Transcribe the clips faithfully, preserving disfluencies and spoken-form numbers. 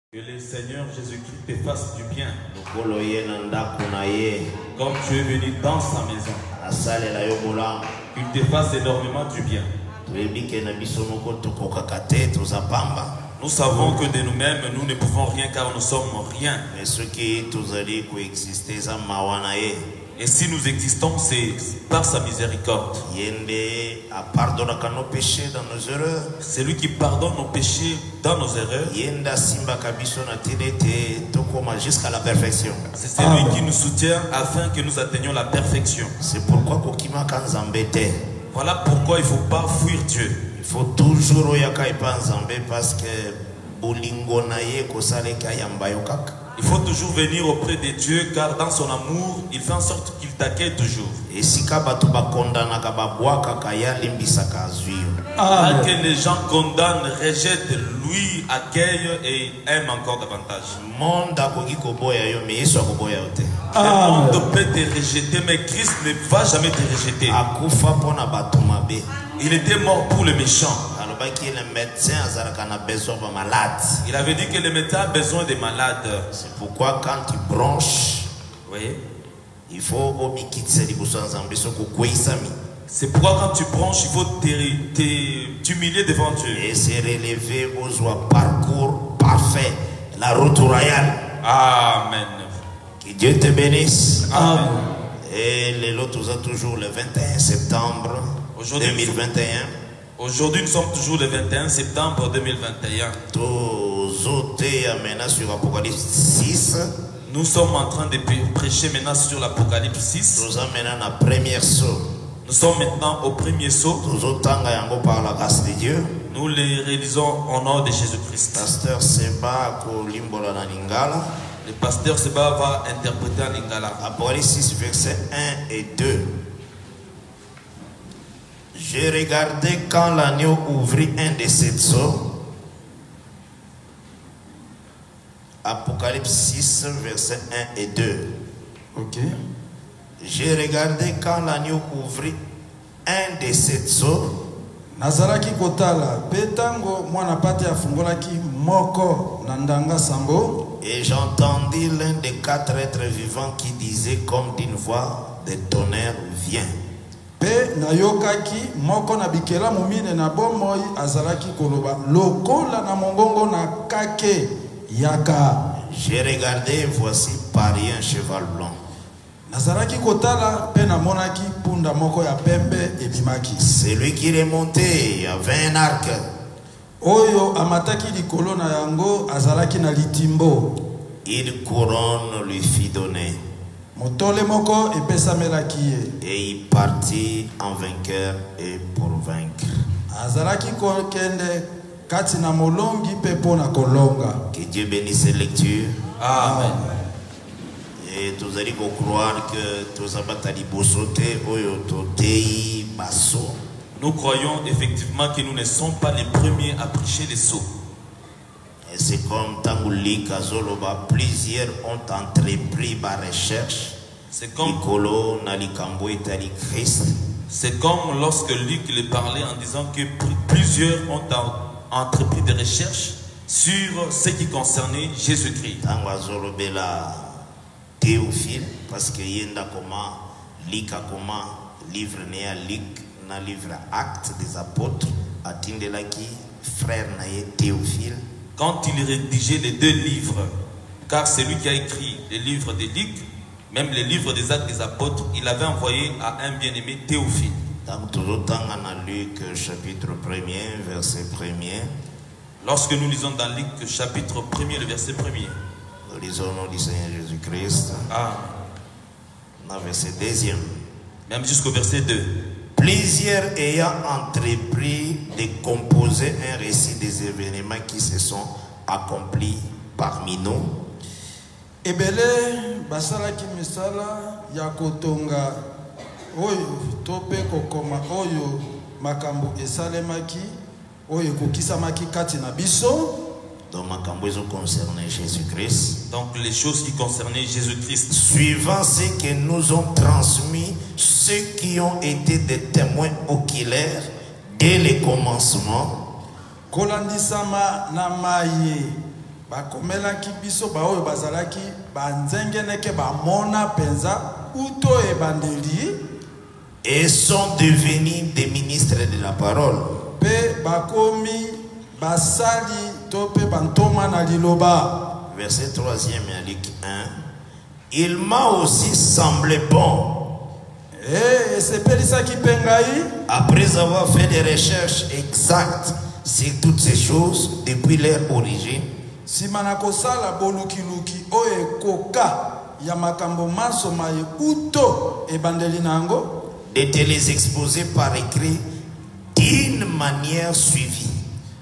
Que le Seigneur Jésus-Christ te fasse du bien. Comme tu es venu dans sa maison, qu'il te fasse énormément du bien. Nous savons que de nous-mêmes, nous ne pouvons rien car nous sommes rien. Et si nous existons, c'est par sa miséricorde. C'est lui qui pardonne nos péchés dans nos erreurs. C'est celui qui nous soutient afin que nous atteignions la perfection. C'est pourquoi voilà pourquoi il ne faut pas fuir Dieu. Il faut toujours parce que il faut toujours venir auprès de Dieu car dans son amour, il fait en sorte qu'il t'accueille toujours. Et si ah, que les gens condamnent, rejettent, lui accueille et aime encore davantage. Ah, le monde peut te rejeter, mais Christ ne va jamais te rejeter. Il était mort pour les méchants. Il avait dit que le médecin a besoin des malades. C'est pourquoi quand tu branches, oui, il faut c'est pourquoi quand tu branches, il faut t'humilier devant Dieu. Et se relever aux parcours parfait, la route royale. Amen. Que Dieu te bénisse. Amen. Et les lots toujours le vingt et un septembre deux mille vingt et un. Aujourd'hui, nous sommes toujours le vingt et un septembre deux mille vingt et un. Sur Apocalypse six. Nous sommes en train de prêcher maintenant sur l'Apocalypse six. Nous sommes maintenant à première saut. Nous sommes maintenant au premier saut. Par la grâce de Dieu. Nous les réalisons au nom de Jésus-Christ. Pasteur Seba Kolimbola na Lingala. Le pasteur Seba va interpréter en Lingala. Apocalypse six, versets un et deux. J'ai regardé quand l'agneau ouvrit un de ses sceaux. Apocalypse six, versets un et deux. Ok. J'ai regardé quand l'agneau ouvrit un de ses sceaux. Nazaraki kotala petango mwana pate afungolaki moko nandanga sambo. Et j'entendis l'un des quatre êtres vivants qui disait comme d'une voix de tonnerre, viens. Pe nayokaki moko na bikela mumine na bomoi azalaki koloba lokola na mongongo na kake yaka. J'ai regardé, voici parier un cheval blanc. Nazaraki kotala pe na monaki punda moko ya pembe ebimaki. Celui qui est monté avait un arc. Oyo amataki likolo na yango azalaki na litimbo. Une couronne lui fit donner. Motole moko epesamelaki ye. Et il partit en vainqueur et pour vaincre. Azalaki kokende kati na molongi pe pona kolonga. Que Dieu bénisse cette lecture. Amen. Et tous allez croire que tous abatali bosote oyo totei baso. Nous croyons effectivement que nous ne sommes pas les premiers à prêcher les sceaux. Et c'est comme Tangouli Kazoloba, plusieurs ont entrepris ma recherche. C'est comme C'est comme lorsque Luc les parlait en disant que plusieurs ont entrepris des recherches sur ce qui concernait Jésus-Christ. Théophile, parce que yenda comment lika comment livre néa lik na livre acte des apôtres atindelaki frère naye Théophile. Quand il rédigeait les deux livres, car c'est lui qui a écrit les livres des Luc, même les livres des actes des apôtres, il avait envoyé à un bien-aimé Théophile. Dans Luc chapitre premier, verset premier. Lorsque nous lisons dans Luc chapitre premier, le verset premier. Nous lisons au nom du Seigneur Jésus-Christ. Ah. Dans le verset deuxième. Même jusqu'au verset deux. Plusieurs ayant entrepris de composer un récit des événements qui se sont accomplis parmi nous. Ebele basalaki misala ya kotonga oyo tope kokoma oyo makambo esalemaki oyo kokisamaki kati na biso. Donc, Jésus-Christ. Donc les choses qui concernaient Jésus-Christ. Suivant ce que nous ont transmis ceux qui ont été des témoins oculaires dès le commencement. Kolandisama na maye bakomelaki biso baoyo bazalaki banzengeneke bamona penza uto ebandeli et sont devenus des ministres de la parole. pe bakomi basali to pe bantoma na liloba. Verset troisième à Luc un. Il m'a aussi semblé bon, Eh, esepelisaki mpe ngai après avoir fait des recherches exactes sur toutes ces choses depuis leur origine, nsima na kosala bolukiluki oyo ekoka ya makambo masoma ye uto ebandeli na yango, de te les exposer par écrit d'une manière suivie.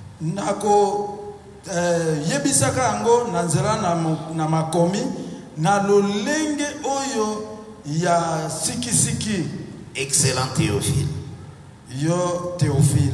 nako eh, yebisaka yango na nzela na, mo- na makomi na lolenge oyo ya sikisiki. Excellent Théophile. Yo Théophile,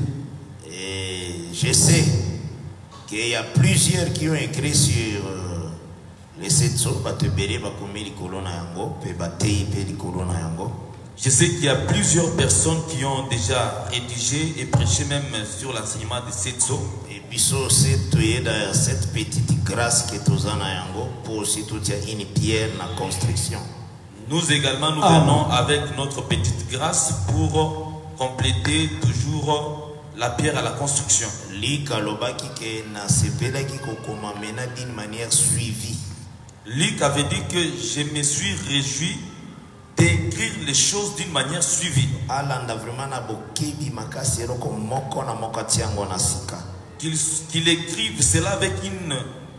Et je sais qu'il y a plusieurs qui ont écrit sur euh, les sept sauts, Batebere, Bakomi, Likolona Yango, Pe Batei, Pe Likolona Yango. Je sais qu'il y a plusieurs personnes qui ont déjà rédigé et prêché même sur l'enseignement de sept sceaux. Et puis, c'est dans cette petite grâce que tu as Yango pour aussi tout une pierre dans la construction. Nous également, nous Amen. venons avec notre petite grâce pour compléter toujours la pierre à la construction. Lika lobaki ke na sepela ki kokoma mena d'une manière suivie. Luc avait dit que je me suis réjoui d'écrire les choses d'une manière suivie. Alanda vraiment na bokebi makasi roko moko na moko tiango na sika. Qu'il qu'il écrive cela avec une,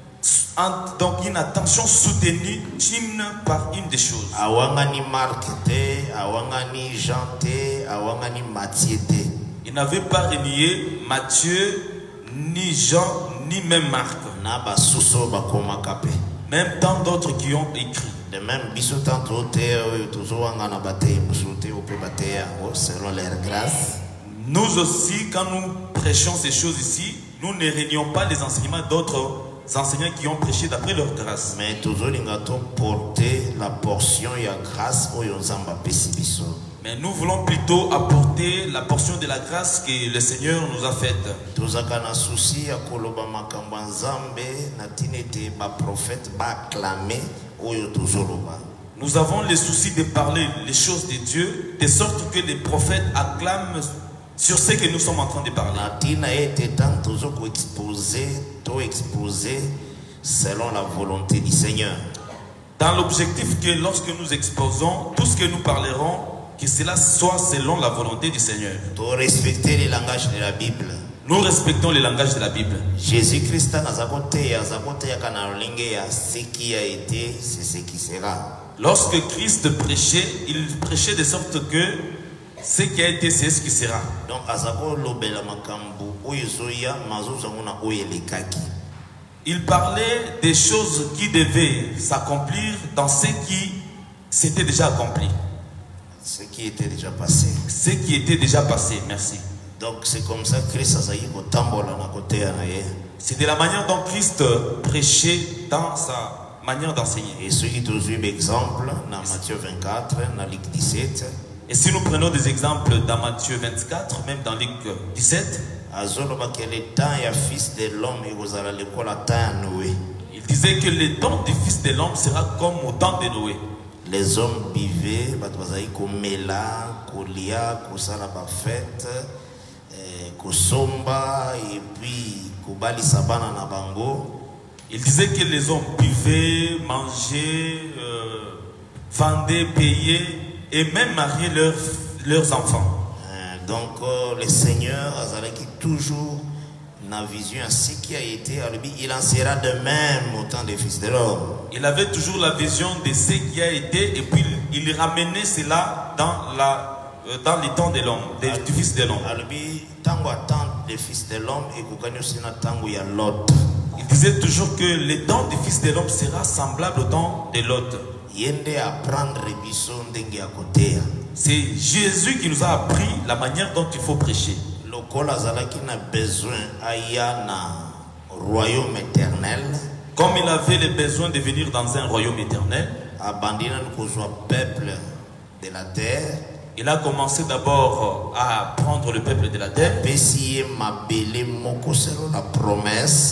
en- donc une attention soutenue une par une des choses. Awangani Marc te, awangani Jean te, awangani Matthieu te. Il n'avait pas renié Matthieu, ni Jean, ni même Marc. Na basuso bakoma kape. Même tant d'autres qui ont écrit. De même biso tanto te oyo tozowanga na bate musote ope bate yango selon leur grâce. Nous aussi, quand nous prêchons ces choses ici, nous ne réunions pas les enseignements d'autres enseignants qui ont prêché d'après leur grâce. Mais tozolinga to porter la portion ya grâce oyo nzamba pesi biso. Mais nous voulons plutôt apporter la portion de la grâce que le Seigneur nous a faite. Tozaka na souci ya koloba makambo ya nzambe na tina ete baprofete baaklame oyo tozoloba. Nous avons le souci de parler les choses de Dieu, de sorte que les prophètes acclament sur ce que nous sommes en train de parler. Na tina ete tant tozoko exposer to exposer selon la volonté du Seigneur. Dans l'objectif que lorsque nous exposons, tout ce que nous parlerons, que cela soit selon la volonté du Seigneur. To respecter le langage de la Bible. Nous respectons le langage de la Bible. Jésus-Christ nazakote ya zakote ya kana linge ya ce qui a été, c'est ce qui sera. Lorsque Christ prêchait, il prêchait de sorte que ce qui a été, c'est ce qui sera. Donc azako lobela makambu oyo zoya mazuza ngona oyo lekaki. Il parlait des choses qui devaient s'accomplir dans ce qui s'était déjà accompli. Ce qui était déjà passé. Ce qui était déjà passé, merci. Donc c'est comme ça que Christ a zayi kotambola na kote ya na ye. C'est de la manière dont Christ prêchait dans sa manière d'enseigner. Et ceux qui ont eu l'exemple dans Matthieu vingt-quatre, dans Luc dix-sept, Et si nous prenons des exemples dans Matthieu vingt-quatre, même dans Luc dix-sept, azoloba que le temps ya fils de l'homme et vous allez l'école à temps ya Noé. il disait que le temps du Fils de l'homme sera comme au temps de Noé. Les hommes buvaient, bato bazali komela, kolia, kosala ba fête, eh, kosomba et puis kobalisa bana na bango. Il disait que les hommes buvaient, mangeaient, euh, vendaient, payaient et même mariaient leurs, leurs enfants. Euh, donc euh, le Seigneur azalaki toujours na vision à ce qui a été à lui, il en sera de même au temps des fils de l'homme. Il avait toujours la vision de ce qui a été et puis il ramenait cela dans, la, euh, dans les temps de l'homme, de- du Fils de l'homme. À lui, tango attend des fils de l'homme et kokani aussi na tango ya Lot. Il disait toujours que le temps du Fils de l'homme sera semblable au temps de Lot. Yende apprendre biso ndenge ya kotea. C'est Jésus qui nous a appris la manière dont il faut prêcher. Lokola azalaki na besoin aya na royaume éternel, Comme il avait le besoin de venir dans un royaume éternel, abandina kozwa peuple de la terre, il a commencé d'abord à prendre le peuple de la terre. pesi ye mabele moko selon la promesse.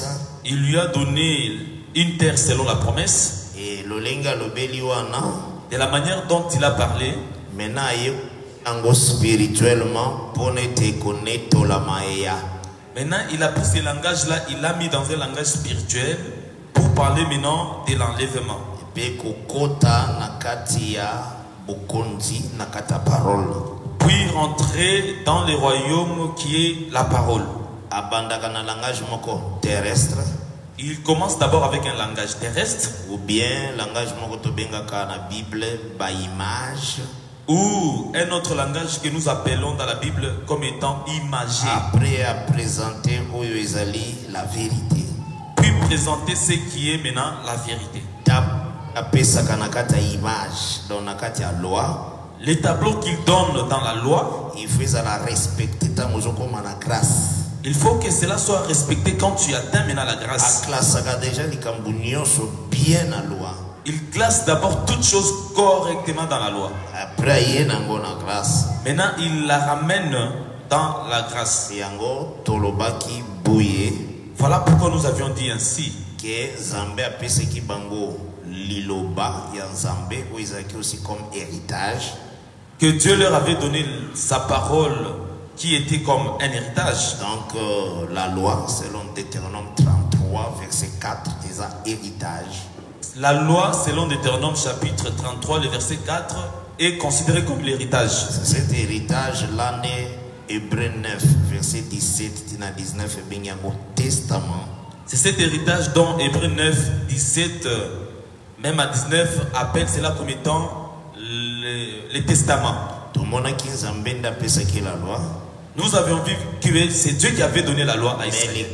Il lui a donné une terre selon la promesse. Et lolenga lobeli wana. De la manière dont il a parlé. Maintenant, ango spirituellement pour ne te connaître la maïa. Maintenant, il a pris ce langage-là, il l'a mis dans un langage spirituel pour parler maintenant de l'enlèvement. Et kokota nakati ya bokonzi nakata parole. Puis rentrer dans le royaume qui est la parole. Abandaka na langage moko terrestre. Il commence d'abord avec un langage terrestre. Ou bien langage moko to bengaka na Bible ba image. Ou un autre langage que nous appelons dans la Bible comme étant imagé. Après à présenter oyo ezali la vérité. Puis présenter ce qui est maintenant la vérité. Apesa nakata image dans nakata ya loi. Les tableaux qu'il donne dans la loi, il faut la respecter tant comme la grâce. Il faut que cela soit respecté quand tu atteins maintenant la grâce. Déjà bien la loi. Il classe d'abord toutes choses correctement dans la loi. Après il y a la grâce. Maintenant il la ramène dans la grâce. Voilà pourquoi nous avions dit ainsi que Zambé a pensé qui bango liloba ya Zambé ou Isaac aussi comme héritage. Que Dieu leur avait donné sa parole qui était comme un héritage. Donc euh, la loi selon Deutéronome trente-trois verset quatre est un héritage. La loi selon Deutéronome chapitre trente-trois le verset quatre est considérée comme l'héritage. Cet héritage l'année Hébreu neuf verset dix-sept à dix-neuf est bien au testament. C'est cet héritage dont Hébreu neuf dix-sept même à dix-neuf appelle cela comme étant le, le testament. Nous avions vu que c'est Dieu qui avait donné la loi à Israël.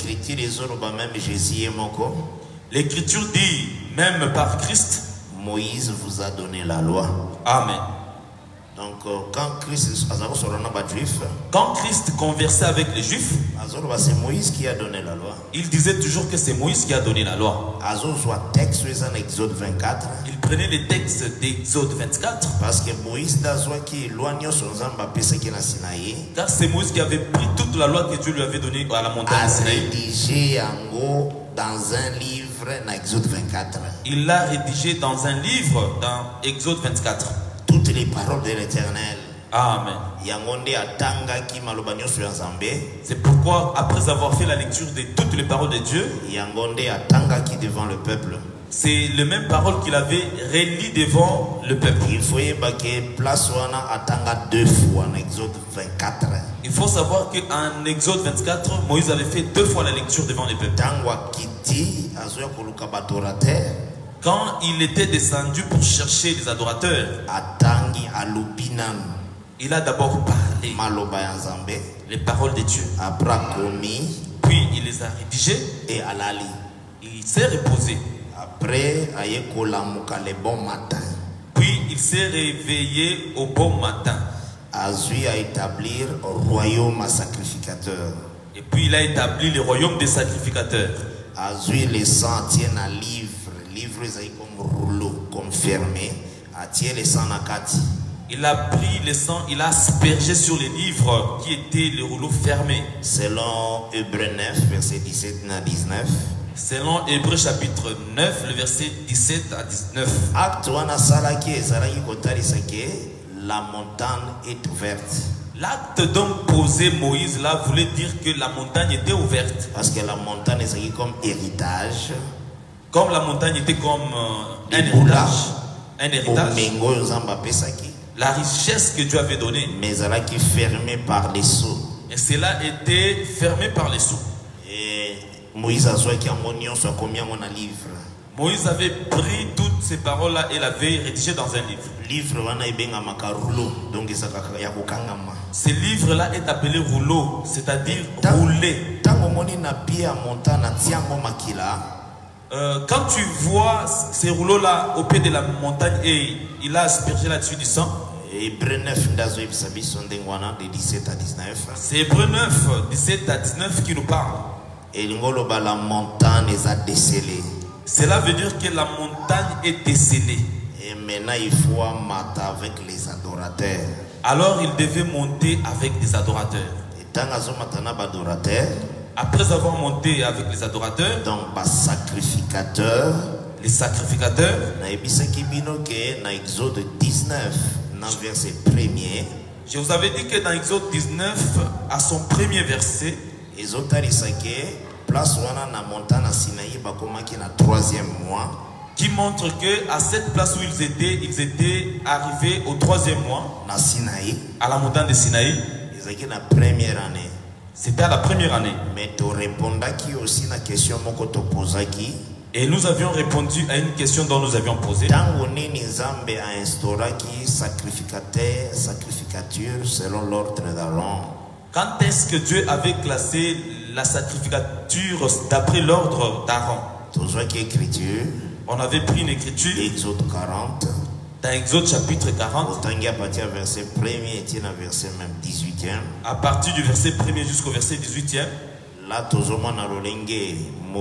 L'écriture dit, même par Christ, Moïse vous a donné la loi. Amen. Donc quand Christ, quand Christ conversait avec les Juifs, c'est Moïse qui a donné la loi. Il disait toujours que c'est Moïse qui a donné la loi. Exode vingt-quatre. Il prenait les textes d'Exode vingt-quatre. Parce que Moïse qui éloigne son car c'est Moïse qui avait pris toute la loi que Dieu lui avait donnée à la montagne Sinaï. Rédigé dans un livre dans Exode vingt-quatre. Il l'a rédigé dans un livre dans Exode vingt-quatre. Toutes les paroles de l'Éternel. Amen. C'est pourquoi, après avoir fait la lecture de toutes les paroles de Dieu, devant le peuple. C'est les mêmes paroles qu'il avait relies devant le peuple. Il faut place deux fois en Exode vingt-quatre. Il faut savoir qu'en Exode vingt-quatre, Moïse avait fait deux fois la lecture devant le peuple. Quand il était descendu pour chercher les adorateurs, il a d'abord parlé les paroles de Dieu. Puis il les a rédigées et il s'est reposé. Après, le bon matin. Puis il s'est réveillé au bon matin. Azui a établi un royaume à sacrificateur. Et puis il a établi le royaume des sacrificateurs. Azui les sang tient un livre. Livre comme rouleau, comme fermé. Attire les sang nakati. Il a pris le sang, il a aspergé sur les livres qui étaient les rouleaux fermés. Selon Hébreu neuf, verset dix-sept à dix-neuf. Selon Hébreu chapitre neuf, le verset dix-sept à dix-neuf. Acte wana salaki ezalaki kotalisa la montagne est ouverte. L'acte dont posait Moïse là voulait dire que la montagne était ouverte. Parce que la montagne est comme héritage. Comme la montagne était comme euh, un héritage. Un héritage. La richesse que Dieu avait donnée. Mais elle qui fermée par les sceaux. Et cela était fermé par les sceaux. Et Moïse a soit qui a monion soit combien on a livre. Moïse avait pris toutes ces paroles-là et l'avait rédigé dans un livre. Livre wana ibenga makarulo donc ya kokangama. Ce livre-là est appelé rouleau, c'est-à-dire roulé. Tango moni na pia montana tiango makila. Euh, quand tu vois ces rouleaux-là au pied de la montagne et il a aspergé là-dessus du sang. C'est Hébreu neuf, dix-sept à dix-neuf qui nous parle. Et la montagne est décelée. Cela veut dire que la montagne est décelée. Et maintenant il faut monter avec les adorateurs. Alors il devait monter avec des adorateurs. Et tant que adorateurs, Après avoir monté avec les adorateurs, donc bas sacrificateur, les sacrificateurs, na ebisaki bino ke na Exode dix-neuf na verset premier, je vous avais dit que dans Exode dix-neuf, à son premier verset, ezotalisa ke place wana na montagne ya Sinaï bakomaki na troisième mois, qui montre que à cette place où ils étaient, ils étaient arrivés au troisième mois, na Sinaï, à la montagne de Sinaï. ezaki na première année. C'était à la première année. Mais tu répondaki aussi na question moko to posaki. Et nous avions répondu à une question dont nous avions posé. Tango nini Nzambe a instauraki sacrificateur, sacrificature selon l'ordre d'Aaron. Quand est-ce que Dieu avait classé la sacrificature d'après l'ordre d'Aaron? Tozwaki écriture. On avait pris une écriture. Exode quarante. Dans Exode chapitre quarante. Autant à partir du verset premier et à verset même dix-huitième. À partir du verset premier jusqu'au verset dix-huitième. Là, tozomona lolenge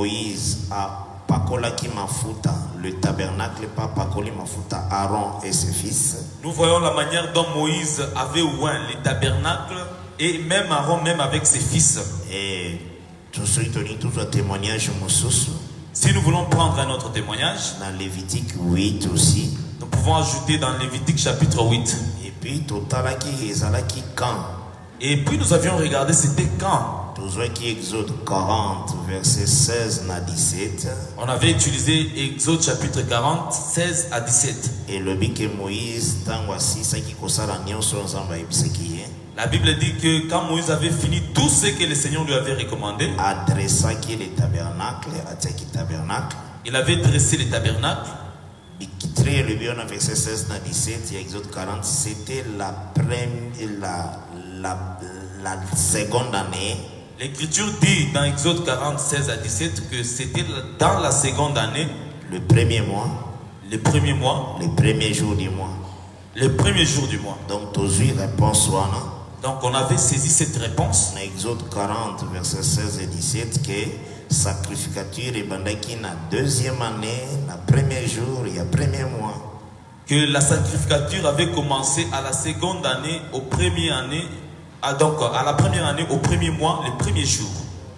Moïse a pakolaki mafuta, le tabernacle pas pakoli mafuta, Aaron et ses fils. Nous voyons la manière dont Moïse avait oint les tabernacles et même Aaron même avec ses fils. Et tout ce qui est tout témoignage mosusu. Si nous voulons prendre un autre témoignage, dans Lévitique huit aussi, nous pouvons ajouter dans Lévitique chapitre huit. Et puis totalaki ezalaki quand. Et puis nous avions regardé c'était quand. Tozwaki Exode quarante verset seize à dix-sept. On avait utilisé Exode chapitre quarante, seize à dix-sept. Et le bique Moïse tango asisaki kosala nyonso Nzambe ayebisaki ye. La Bible dit que quand Moïse avait fini tout ce que le Seigneur lui avait recommandé, adressaki les tabernacles, atiaki tabernacle. Il avait dressé les tabernacles. Bikitre le bien verset seize à dix-sept, et Exode quarante, c'était la première, la, la, la seconde année. L'écriture dit dans Exode quarante, seize à dix-sept que c'était dans la seconde année, le premier mois, le premier mois, le premier jour du mois, le premier jour du mois. Donc, tu as réponse wana. Donc, on avait saisi cette réponse. Dans Exode quarante, verset seize et dix-sept, que sacrificature et bandaki na deuxième année, na premier jour et à premier mois. Que la sacrificature avait commencé à la seconde année, au premier année. Ah, donc à la première année, au premier mois, le premier jour.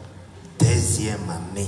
Deuxième année.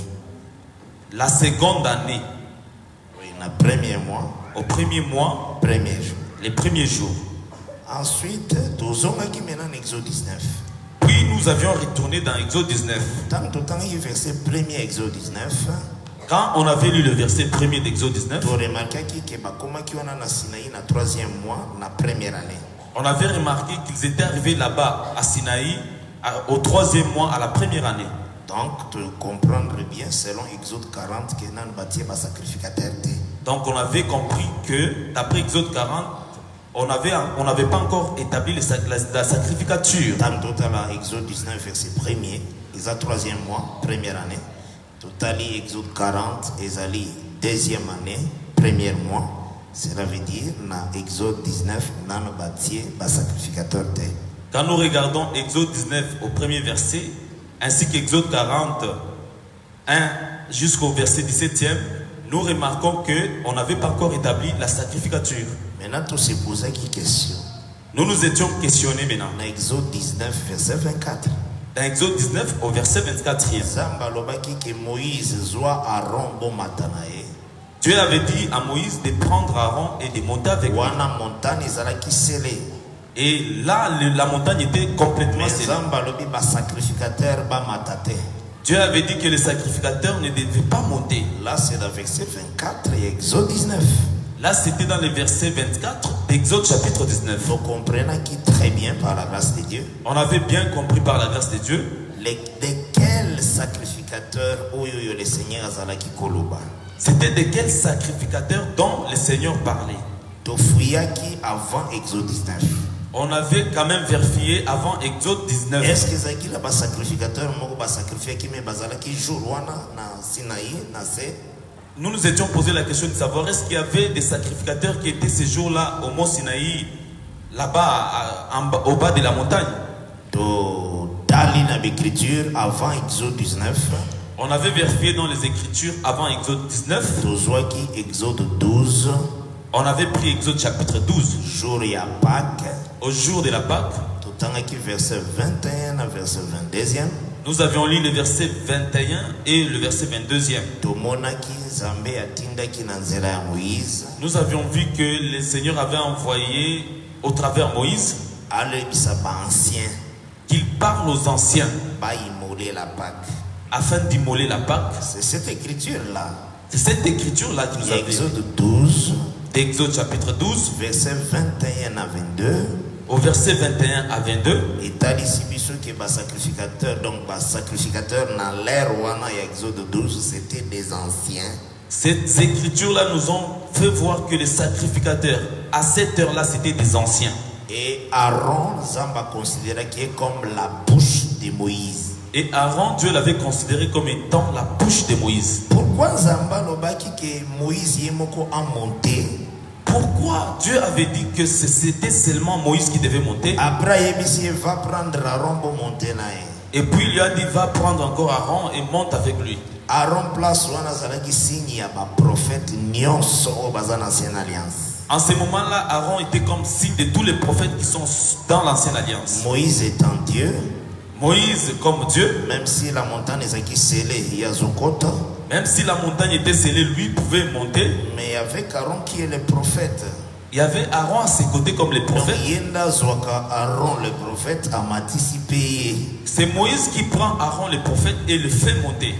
La seconde année. Oui, le premier mois. Au premier mois. Premier jour. Les premiers jours. Ensuite, nous avons maintenant Exode dix-neuf. Puis nous avions retourné dans Exode dix-neuf. Tant que le verset premier Exode dix-neuf. Quand on avait lu le verset premier d'Exode dix-neuf, on remarquait que na Sinaï na troisième mois, na première année. On avait remarqué qu'ils étaient arrivés là-bas à Sinaï au troisième mois, à la première année. Donc, tu comprendre bien, selon Exode quarante, que nan bâti ba sacrificateur. Donc, on avait compris que d'après Exode quarante, on n'avait on n'avait pas encore établi la, la, la sacrificature. Dans total Exode dix-neuf, verset premier, ils ont troisième mois, première année. Total Exode quarante, ils ont deuxième année, premier mois. Cela veut dire, dans Exode dix-neuf, dans le bâti, le sacrificateur. Quand nous regardons Exode dix-neuf au premier verset, ainsi qu'Exode quarante, un jusqu'au verset dix-septième, nous remarquons qu'on n'avait pas encore établi la sacrificature. Maintenant, tout se pose une question. Nous nous étions questionnés maintenant. Dans Exode dix-neuf, verset vingt-quatre. Dans Exode dix-neuf, au verset vingt-quatre. Dieu avait dit à Moïse de prendre Aaron et de monter avec lui. Et là, la montagne était complètement scellée. Dieu avait dit que les sacrificateurs ne devaient pas monter. Là, c'est le verset vingt-quatre et Exode dix-neuf. Là, c'était dans le verset vingt-quatre d'Exode chapitre dix-neuf. Vous comprenez qui très bien par la grâce de Dieu. On avait bien compris par la grâce de Dieu. Les, de quels sacrificateurs le Seigneur Azalaki Koloba? C'était de quels sacrificateurs dont le Seigneur parlait. Tofuyaki avant Exode dix-neuf. On avait quand même vérifié avant Exode dix-neuf. Est-ce que Zaki là bas sacrificateur moko ba sacrifier qui me bazalaki jour wana na Sinaï na se? Nous nous étions posé la question de savoir est-ce qu'il y avait des sacrificateurs qui étaient ces jours-là au mont Sinaï, là-bas au bas de la montagne. To dali na l'écriture avant Exode dix-neuf. On avait vérifié dans les Écritures avant Exode dix-neuf. To zoaki Exode douze. On avait pris Exode chapitre douze. Jour ya Pâques. Au jour de la Pâque. Totangaki verset vingt et un à verset vingt-deux. Nous avions lu le verset vingt et un et le verset vingt-deuxième. Nous avions vu que le Seigneur avait envoyé au travers Moïse qu'il parle aux anciens afin d'immoler la Pâque. C'est cette écriture-là. C'est cette écriture-là qui nous a Exode douze, d'Exode chapitre douze, verset vingt et un à vingt-deux. Au verset vingt et un à vingt-deux. Et t'as ici que les sacrificateurs, donc les sacrificateurs dans l'ère ouana Exode douze, c'était des anciens. Ces écritures-là nous ont fait voir que les sacrificateurs, à cette heure-là, c'était des anciens. Et Aaron, Zamba considérait qu'il est comme la bouche de Moïse. Et Aaron, Dieu l'avait considéré comme étant la bouche de Moïse. Pourquoi Zamba lobaki que Moïse yemoko a monté? Pourquoi Dieu avait dit que c'était seulement Moïse qui devait monter? Après, il va prendre Aaron pour monter. Et puis il lui a dit, va prendre encore Aaron et monte avec lui. Aaron place wana zalaki signe ya ba prophète nyonso o baza na ancienne alliance. En ce moment-là, Aaron était comme signe de tous les prophètes qui sont dans l'ancienne alliance. Moïse étant Dieu. Moïse comme Dieu. Même si la montagne est scellée, il y a Zokoto. Même si la montagne était scellée, lui pouvait monter. Mais avec Aaron qui est le prophète. Il y avait Aaron à ses côtés comme les prophètes. Aaron le prophète a anticipé. C'est Moïse qui prend Aaron le prophète et le fait monter.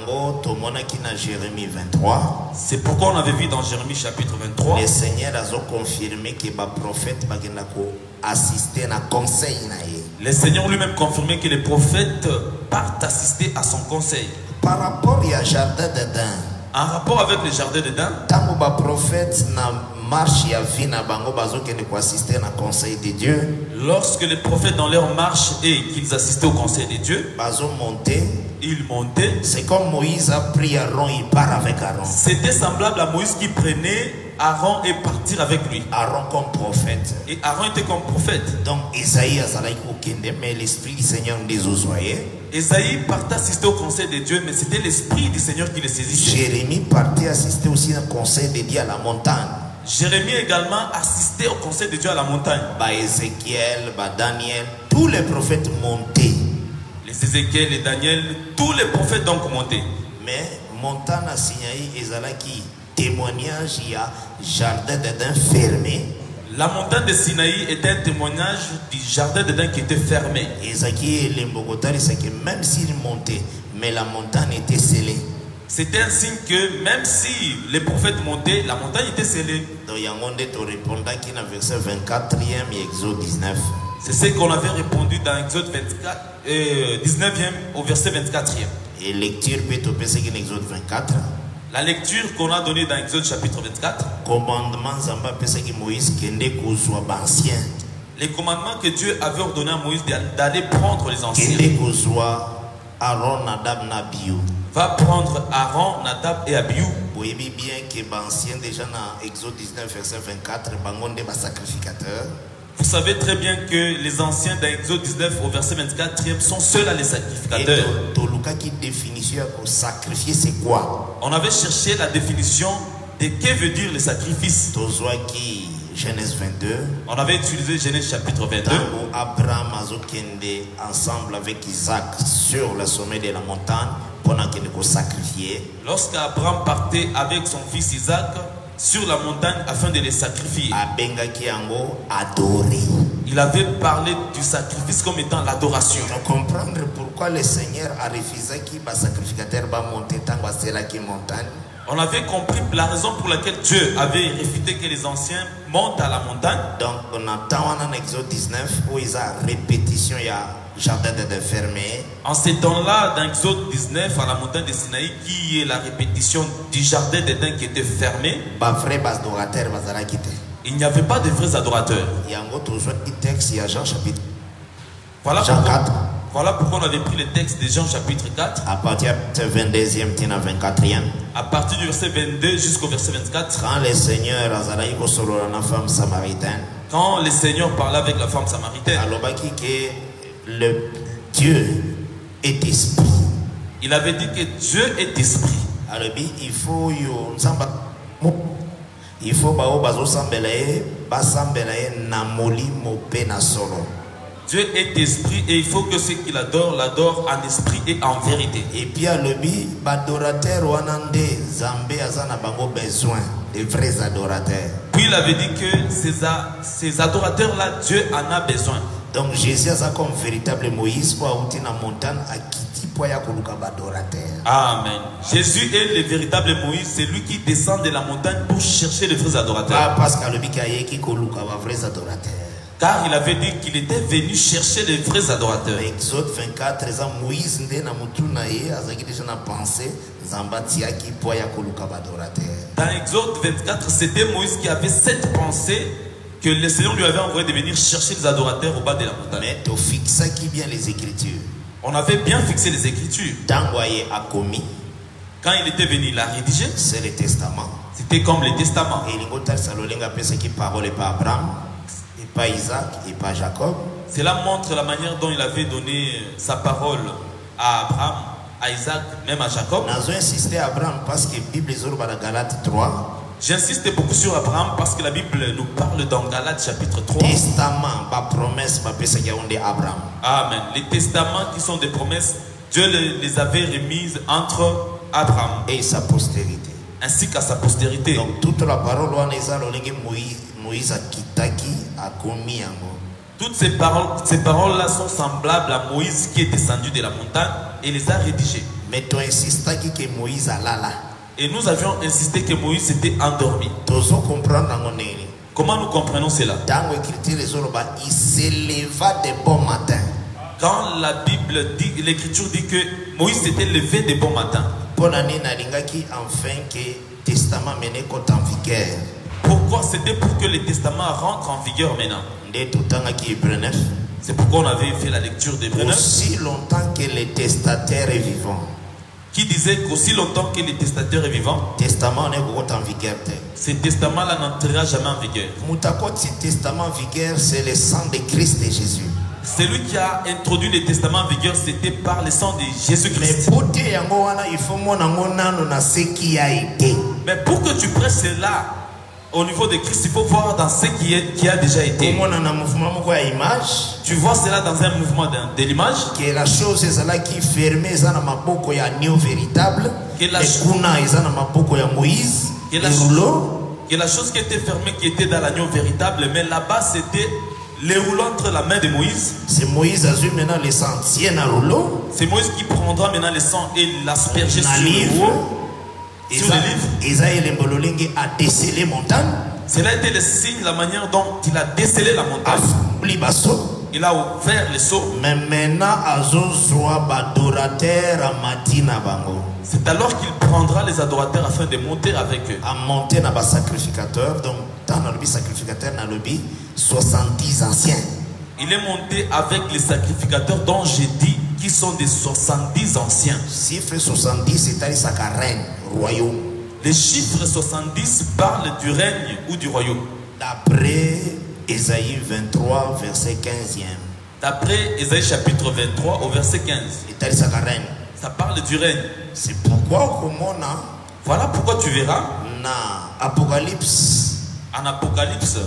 C'est pourquoi on avait vu dans Jérémie chapitre vingt-trois. Le Seigneur a confirmé que le prophète va assister à conseil. Le Seigneur lui-même confirmé que les prophètes partent assister à son conseil. Par rapport au jardin d'Éden. En rapport avec le jardin d'Éden. Tant que prophète n'a marche ya vina bango bazo kende ko assister na conseil de Dieu. Lorsque les prophètes dans leur marche et qu'ils assistaient au conseil de Dieu, bazo monter, ils montaient. C'est comme Moïse a pris Aaron, il part avec Aaron. C'était semblable à Moïse qui prenait Aaron et partir avec lui. Aaron comme prophète. Et Aaron était comme prophète. Donc Isaïe a zalaki okende, mais l'esprit du Seigneur les osoyait. Esaïe partait assister au conseil de Dieu, mais c'était l'esprit du Seigneur qui le saisissait. Jérémie partait assister aussi au conseil de Dieu à la montagne. Jérémie également assistait au conseil de Dieu à la montagne. Bah Ézéchiel, bah Daniel, tous les prophètes montaient. Les Ézéchiel et Daniel, tous les prophètes donc montaient. Mais montagne a signalé Ezalaki témoignage, il y a jardin d'Éden fermé. La montagne de Sinaï était un témoignage du jardin d'Éden qui était fermé. Ezaki et les Mbogotari, c'est que même s'ils montaient, mais la montagne était scellée. C'était un signe que même si les prophètes montaient, la montagne était scellée. Donc il y a un monde qui répondait qui est dans le verset vingt-quatrième et Exode dix-neuf. C'est ce qu'on avait répondu dans Exode vingt-quatre, euh, dix-neuvième au verset vingt-quatrième. Et lecture peut être qui est Exode vingt-quatre. La lecture qu'on a donnée dans Exode chapitre vingt-quatre. Commandement Zamba pesa qui Moïse kende kozwa ancien. Les commandements que Dieu avait ordonné à Moïse d'aller prendre les anciens. Kende kozwa Aaron, Nadab, Nabiou. Va prendre Aaron, Nadab et Abiou. Vous voyez bien que l'ancien déjà dans Exode dix-neuf verset vingt-quatre, bangonde ba sacrificateur. Vous savez très bien que les anciens dans Exode dix-neuf au verset vingt-quatre sont seuls à les sacrificateurs. Et Toluka qui définition pour sacrifier c'est quoi? On avait cherché la définition de que veut dire le sacrifice. Tozoaki Genèse vingt-deux. On avait utilisé Genèse chapitre vingt-deux. Où Abraham azokende ensemble avec Isaac sur le sommet de la montagne pendant qu'il ne sacrifier. Lorsqu'Abraham partait avec son fils Isaac sur la montagne afin de les sacrifier. Il avait parlé du sacrifice comme étant l'adoration. Pour comprendre pourquoi le Seigneur a refusé qu'il va sacrificateur va monter tant que la montagne. On avait compris la raison pour laquelle Dieu avait réfuté que les anciens montent à la montagne. Donc on attend en Exode dix-neuf où il y a répétition, il y a jardin de fermé. En ces temps-là, dans Exode dix-neuf, à la montagne de Sinaï, qui est la répétition du jardin d'Éden qui était fermé, il n'y avait pas de vrais adorateurs. Il y a un autre texte, il y a Jean chapitre voilà Jean pourquoi, quatre. Voilà pourquoi on avait pris le texte de Jean chapitre quatre. À partir du vingt-deuxième à vingt-quatrième. À partir du verset vingt-deux jusqu'au verset vingt-quatre. Quand le Seigneur a la femme samaritaine. Quand le Seigneur parlait avec la femme samaritaine. Le Dieu est esprit. Il avait dit que Dieu est esprit. Alors il faut il faut bao bazo sambelaye basambelaye namoli mope na solo. Dieu est esprit et il faut que ceux qui l'adorent l'adorent en esprit et en vérité. Et puis à l'obi, adorateur wanande Zambé azana bango besoin des vrais adorateurs. Puis il avait dit que ces, a, ces adorateurs-là, Dieu en a besoin. Donc Jésus a comme véritable Moïse pour outi na montagne à kiti pour ya koluka adorateur. Amen. Jésus est le véritable Moïse, c'est lui qui descend de la montagne pour chercher les vrais adorateurs. Ah, parce qu'à l'obi kaye ki koluka vrais adorateurs. Car il avait dit qu'il était venu chercher les vrais adorateurs. Exode vingt-quatre, Moïse nde na mutu na ye azaki déjà na pensée zambatia ki pour ya koluka adorateur. Dans Exode vingt-quatre, c'était Moïse qui avait cette pensée que le Seigneur lui avait envoyé de venir chercher les adorateurs au bas de la montagne. Mais tu fixes qui bien les Écritures. On avait bien fixé les Écritures. D'envoyer à commis. Quand il était venu, il a rédigé. C'est le testament. C'était comme le testament. Et il a pensé qui parole pas Abraham, et pas Isaac, et pas Jacob. Cela montre la manière dont il avait donné sa parole à Abraham, à Isaac, même à Jacob. Nous avons insisté à Abraham parce que la Bible est dans Galates trois. J'insiste beaucoup sur Abraham parce que la Bible nous parle dans Galates chapitre trois. Testament, pas promesse, pas pensé qu'il y a Abraham. Amen. Les testaments qui sont des promesses, Dieu les avait remises entre Abraham et sa postérité, ainsi qu'à sa postérité. Donc toute la parole Moïse, Moïse a kitaki a commis un mot. Toutes ces paroles, ces paroles-là sont semblables à Moïse qui est descendu de la montagne et les a rédigées. Mais tu insistes que Moïse a là là. Et nous avions insisté que Moïse s'était endormi. Comment nous comprenons cela? Il s'éleva de bon matin. Quand la Bible dit, l'écriture dit que Moïse s'était levé de bon matin. Pourquoi? C'était pour que le testament rentre en vigueur maintenant. C'est pourquoi on avait fait la lecture d'Hébreux neuf. Aussi longtemps que le testataire est vivant. Qui disait qu'aussi longtemps que le testateur est vivant, testament n'est pas en vigueur. Ce testament-là n'entrera jamais en vigueur. Ce testament en vigueur, c'est le sang de Christ et Jésus. Celui qui a introduit le testament en vigueur, c'était par le sang de Jésus-Christ. Mais pour que tu prêches cela au niveau de Christ, il faut voir dans ce qui, est, qui a déjà été. Tu vois cela dans un mouvement de, de l'image. Que la chose est là qui fermée, ça n'a pas beaucoup de néo véritable. Que la chose Moïse. Que la, que la chose qui était fermée, qui était dans l'agneau véritable, mais là-bas c'était le rouleau entre la main de Moïse. C'est Moïse a eu maintenant le sang, tiens un rouleau. C'est Moïse qui prendra maintenant le sang et l'asperger sur le rouleau. Sur le livre. Isaïe a décelé montagne. Cela a été le signe, la manière dont il a décelé la montagne. Il a ouvert les seaux. Mais maintenant, c'est alors qu'il prendra les adorateurs afin de monter avec eux. À monter dans le sacrificateur, donc dans le sacrificateur, dans le soixante-dix anciens. Il est monté avec les sacrificateurs dont j'ai dit qui sont des soixante-dix anciens. Chiffre soixante-dix, c'est-à-dire sa reine, royaume. Les chiffres soixante-dix parlent du règne ou du royaume. D'après Ésaïe vingt-trois, verset quinze. D'après Ésaïe chapitre vingt-trois au verset quinze. C'est-à-dire sa reine. Ça parle du règne. C'est pourquoi comment on a. Voilà pourquoi tu verras. Na Apocalypse. En Apocalypse.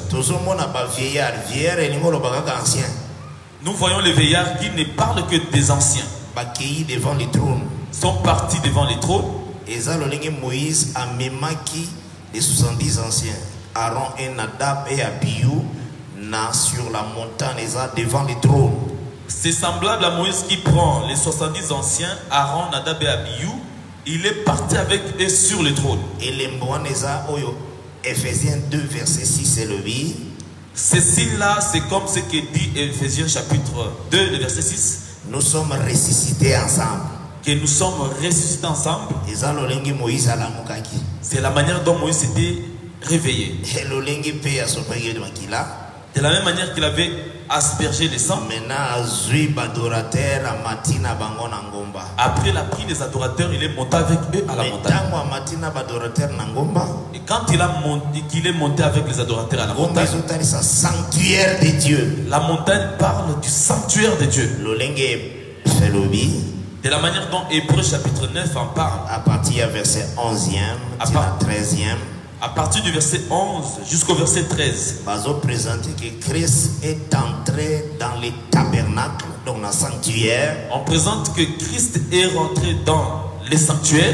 Nous voyons les vieillards qui ne parlent que des anciens. Devant les trônes. Sont partis devant les trônes. Et Moïse a mémaki les soixante-dix anciens. Aaron et Nadab et Abihu na sur la montagne devant les trônes. C'est semblable à Moïse qui prend les soixante-dix anciens, Aaron, Nadab et Abihu. Il est parti avec eux sur le trône. Et les Moanesa Oyo. Ephésiens deux, verset six, c'est le vie. Ceci-là, c'est comme ce que dit Ephésiens chapitre deux, le verset six. Nous sommes ressuscités ensemble. Que nous sommes ressuscités ensemble. C'est la manière dont Moïse s'était réveillé. De la même manière qu'il avait aspergé le sang. Après la prise des adorateurs, il est monté avec eux à la montagne. Et quand il, a monté, qu'il est monté avec les adorateurs à la montagne, sanctuaire de Dieu. La montagne parle du sanctuaire de Dieu. De la manière dont Hébreux chapitre neuf en parle. À partir du verset onzième, à treizième. À partir du verset onze jusqu'au verset treize. Bazo présenté que Christ est entré dans les tabernacles, dans le sanctuaire. On présente que Christ est rentré dans les sanctuaires.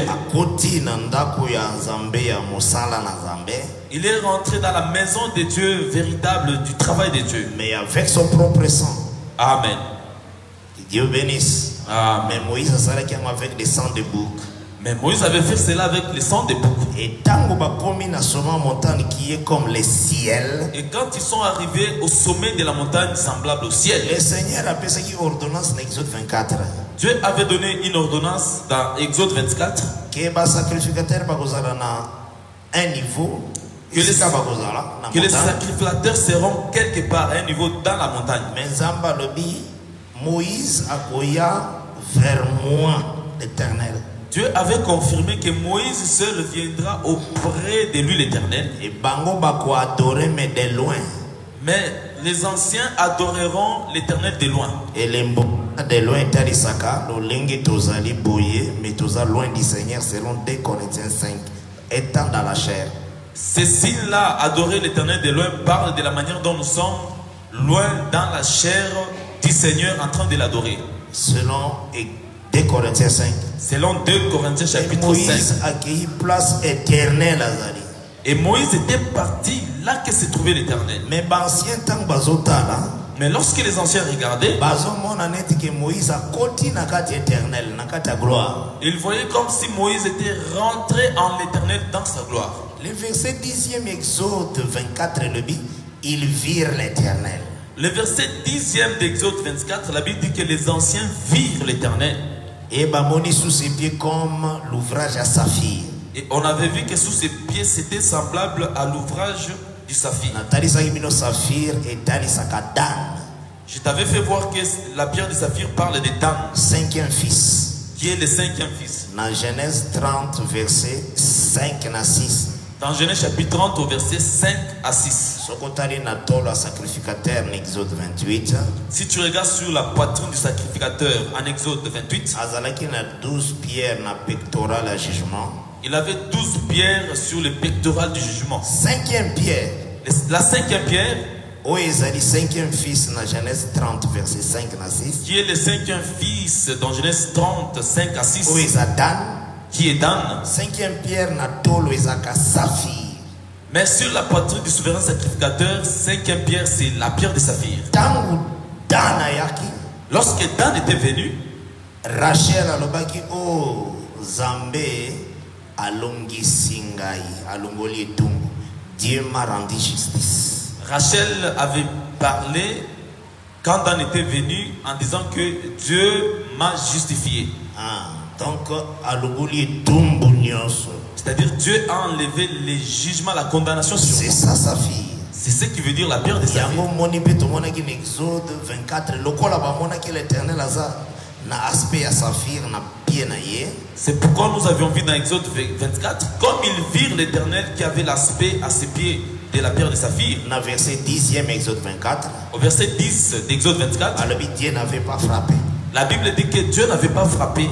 Il est rentré dans la maison de Dieu véritable du travail de Dieu. Mais avec son propre sang. Amen. Que Dieu bénisse. Amen. Mais Moïse a salé avec des sangs de bouc. Mais Moïse avait fait cela avec le sang des boucs. Et tant que montagne qui est comme le ciel. Et quand ils sont arrivés au sommet de la montagne semblable au ciel, le Seigneur a fait une ordonnance dans Exode vingt-quatre. Dieu avait donné une ordonnance dans Exode vingt-quatre que les sacrificateurs un niveau que les, que les sacrificateurs seront quelque part à un niveau dans la montagne. Mais Zamba lobi Moïse a koya vers moi l'Éternel. Dieu avait confirmé que Moïse seul viendra auprès de lui l'Éternel. Et bango bako adorer mais de loin. Mais les anciens adoreront l'Éternel de loin. Et les de loin tarisaka lo lengi tozali boye mais toza loin du Seigneur selon deux Corinthiens cinq étant dans la chair. Ces signes-là, adorer l'Éternel de loin, parlent de la manière dont nous sommes loin dans la chair du Seigneur en train de l'adorer. Selon deux Corinthiens cinq. Selon deux Corinthiens chapitre et Moïse cinq. a accueilli place éternelle à Zali. Et Moïse était parti là que se trouvait l'Éternel. Mais ancien temps bazotala. Mais lorsque les anciens regardaient, Moïse a côté nakati éternel, nakati gloire. Ils voyaient comme si Moïse était rentré en l'Éternel dans sa gloire. Le verset dixième Exode vingt-quatre le dit, ils virent l'Éternel. Le verset dixième d'Exode vingt-quatre, la Bible dit que les anciens virent l'Éternel. Et bamoni sous ses pieds comme l'ouvrage à saphir. Et on avait vu que sous ses pieds c'était semblable à l'ouvrage du saphir. Je t'avais fait voir que la pierre du saphir parle de Dan, cinquième fils, qui est le cinquième fils. Dans Genèse trente, verset cinq à six. Dans Genèse chapitre trente, au verset cinq à six. Si tu regardes sur la poitrine du sacrificateur en Exode vingt-huit, il avait douze pierres sur le pectoral du jugement. Cinquième pierre. La cinquième pierre, cinquième fils dans Genèse trente, verset cinq à six. Qui est le cinquième fils dans Genèse trente, cinq à six. Qui est Dan. Cinquième pierre na tolo ezaka saphir. Mais sur la poitrine du souverain sacrificateur, cinquième pierre, c'est la pierre de saphir. Lorsque Dan était venu, Rachel alobaki o Zambé alongi singai alongoli etumbu. Dieu m'a rendu justice. Rachel avait parlé quand Dan était venu en disant que Dieu m'a justifié. Ah, donc alongoli etumbu nyonso. C'est-à-dire Dieu a enlevé les jugements, la condamnation sur c'est ça sa fille. C'est ce qui veut dire la pierre de sa fille. Exode vingt-quatre, l'Éternel na aspect à saphir na pied na yé. C'est pourquoi nous avions vu dans Exode vingt-quatre, comme ils virent l'Éternel qui avait l'aspect à ses pieds de la pierre de saphir. Dans verset dixième Exode vingt-quatre. Au verset dix d'Exode vingt-quatre. Alors Dieu n'avait pas frappé. La Bible dit que Dieu n'avait pas frappé.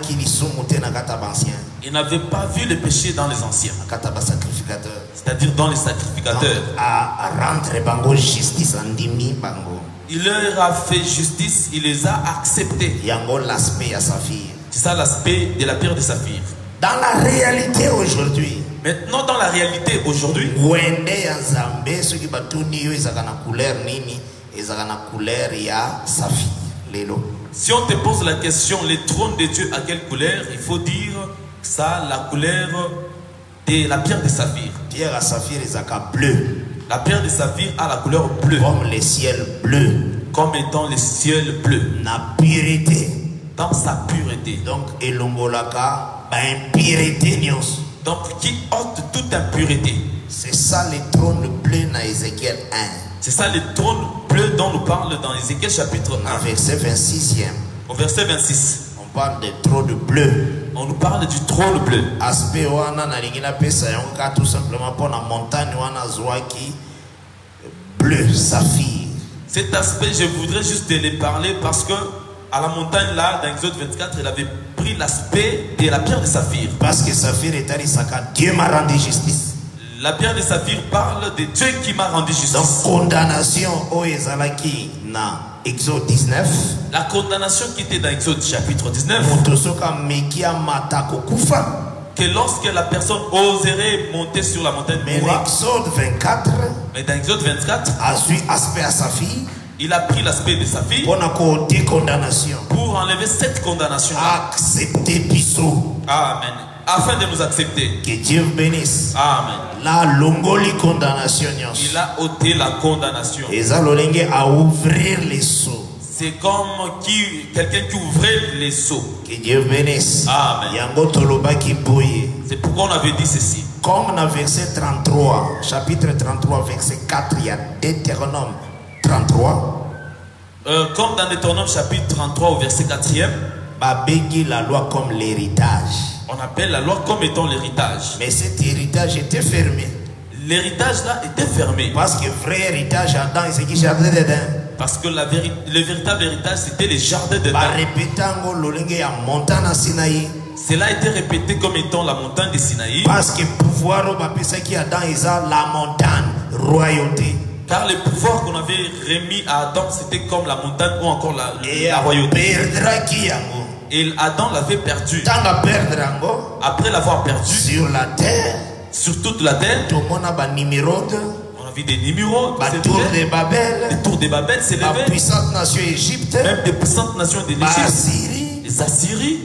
Il n'avait pas vu le péché dans les anciens. C'est-à-dire dans les sacrificateurs. À rendre bango justice en dimi bango. Il leur a fait justice, il les a acceptés. C'est ça l'aspect de la pierre de saphir. Dans la réalité aujourd'hui. Maintenant dans la réalité aujourd'hui. Ceux qui battent ils ont la couleur nini, ils ont la couleur ya saphir. Si on te pose la question, le trône de Dieu à quelle couleur? Il faut dire ça, la couleur de la pierre de saphir. Pierre à saphir est bleu. La pierre de saphir a la couleur bleue. Comme le ciel bleu. Comme étant le ciel bleu. La pureté. Dans sa pureté. Donc, elongolaka, ba impureté nyos. Donc, qui ôte toute impureté. C'est ça le trône bleu dans Ézéchiel un. C'est ça le trône bleu dont nous parle dans Ézéchiel chapitre un. Au verset vingt-sixième. Au verset vingt-six. On parle du trône bleu. On nous parle du trône bleu. Aspect wana na lingina pesa yonka tout simplement pour la montagne wana zwaki bleu saphir. Cet aspect, je voudrais juste te le parler parce que à la montagne là, dans Exode vingt-quatre, il avait pris l'aspect de la pierre de saphir. Parce que saphir est allé saka, Dieu m'a rendu justice. La pierre de saphir parle de Dieu qui m'a rendu justice. Donc, condamnation, oh, ezalaki na Exode dix-neuf. La condamnation qui était dans Exode chapitre dix-neuf. Que lorsque la personne oserait monter sur la montagne, mais dans Exode vingt-quatre, mais dans Exode vingt-quatre, aspect à sa fille, il a pris l'aspect de sa fille pour enlever cette condamnation. Accepter Bissot. Amen. Afin de nous accepter. Que Dieu bénisse. Amen. La longoli condamnation. Il a ôté la condamnation. Et ça l'olenge à ouvrir les seaux. C'est comme qui quelqu'un qui ouvrait les seaux. Que Dieu bénisse. Amen. Yango toloba ki boye. C'est pourquoi on avait dit ceci. Comme dans verset trente-trois, chapitre trente-trois, verset quatre, il y a Deutéronome trente-trois. Euh, comme dans Deutéronome chapitre trente-trois au verset quatrième. Babegi la loi comme l'héritage. On appelle la loi comme étant l'héritage. Mais cet héritage était fermé. L'héritage là était fermé. Parce que vrai héritage Adam et ce qui jardin dedans. Parce que la véri le véritable héritage c'était les jardins dedans. Cela a été répété comme étant la montagne de Sinaï. Parce que pouvoir au qui Adam et la montagne royauté. Car le pouvoir qu'on avait remis à Adam c'était comme la montagne ou encore la, la royauté. Et Adam l'avait perdu. Après l'avoir perdu sur la terre, sur toute la terre, on a vu des numéros, des tours de Babel, des tours de Babel s'élevaient, la puissante nation Égypte, même des puissantes nations de l'Égypte, les Assyries,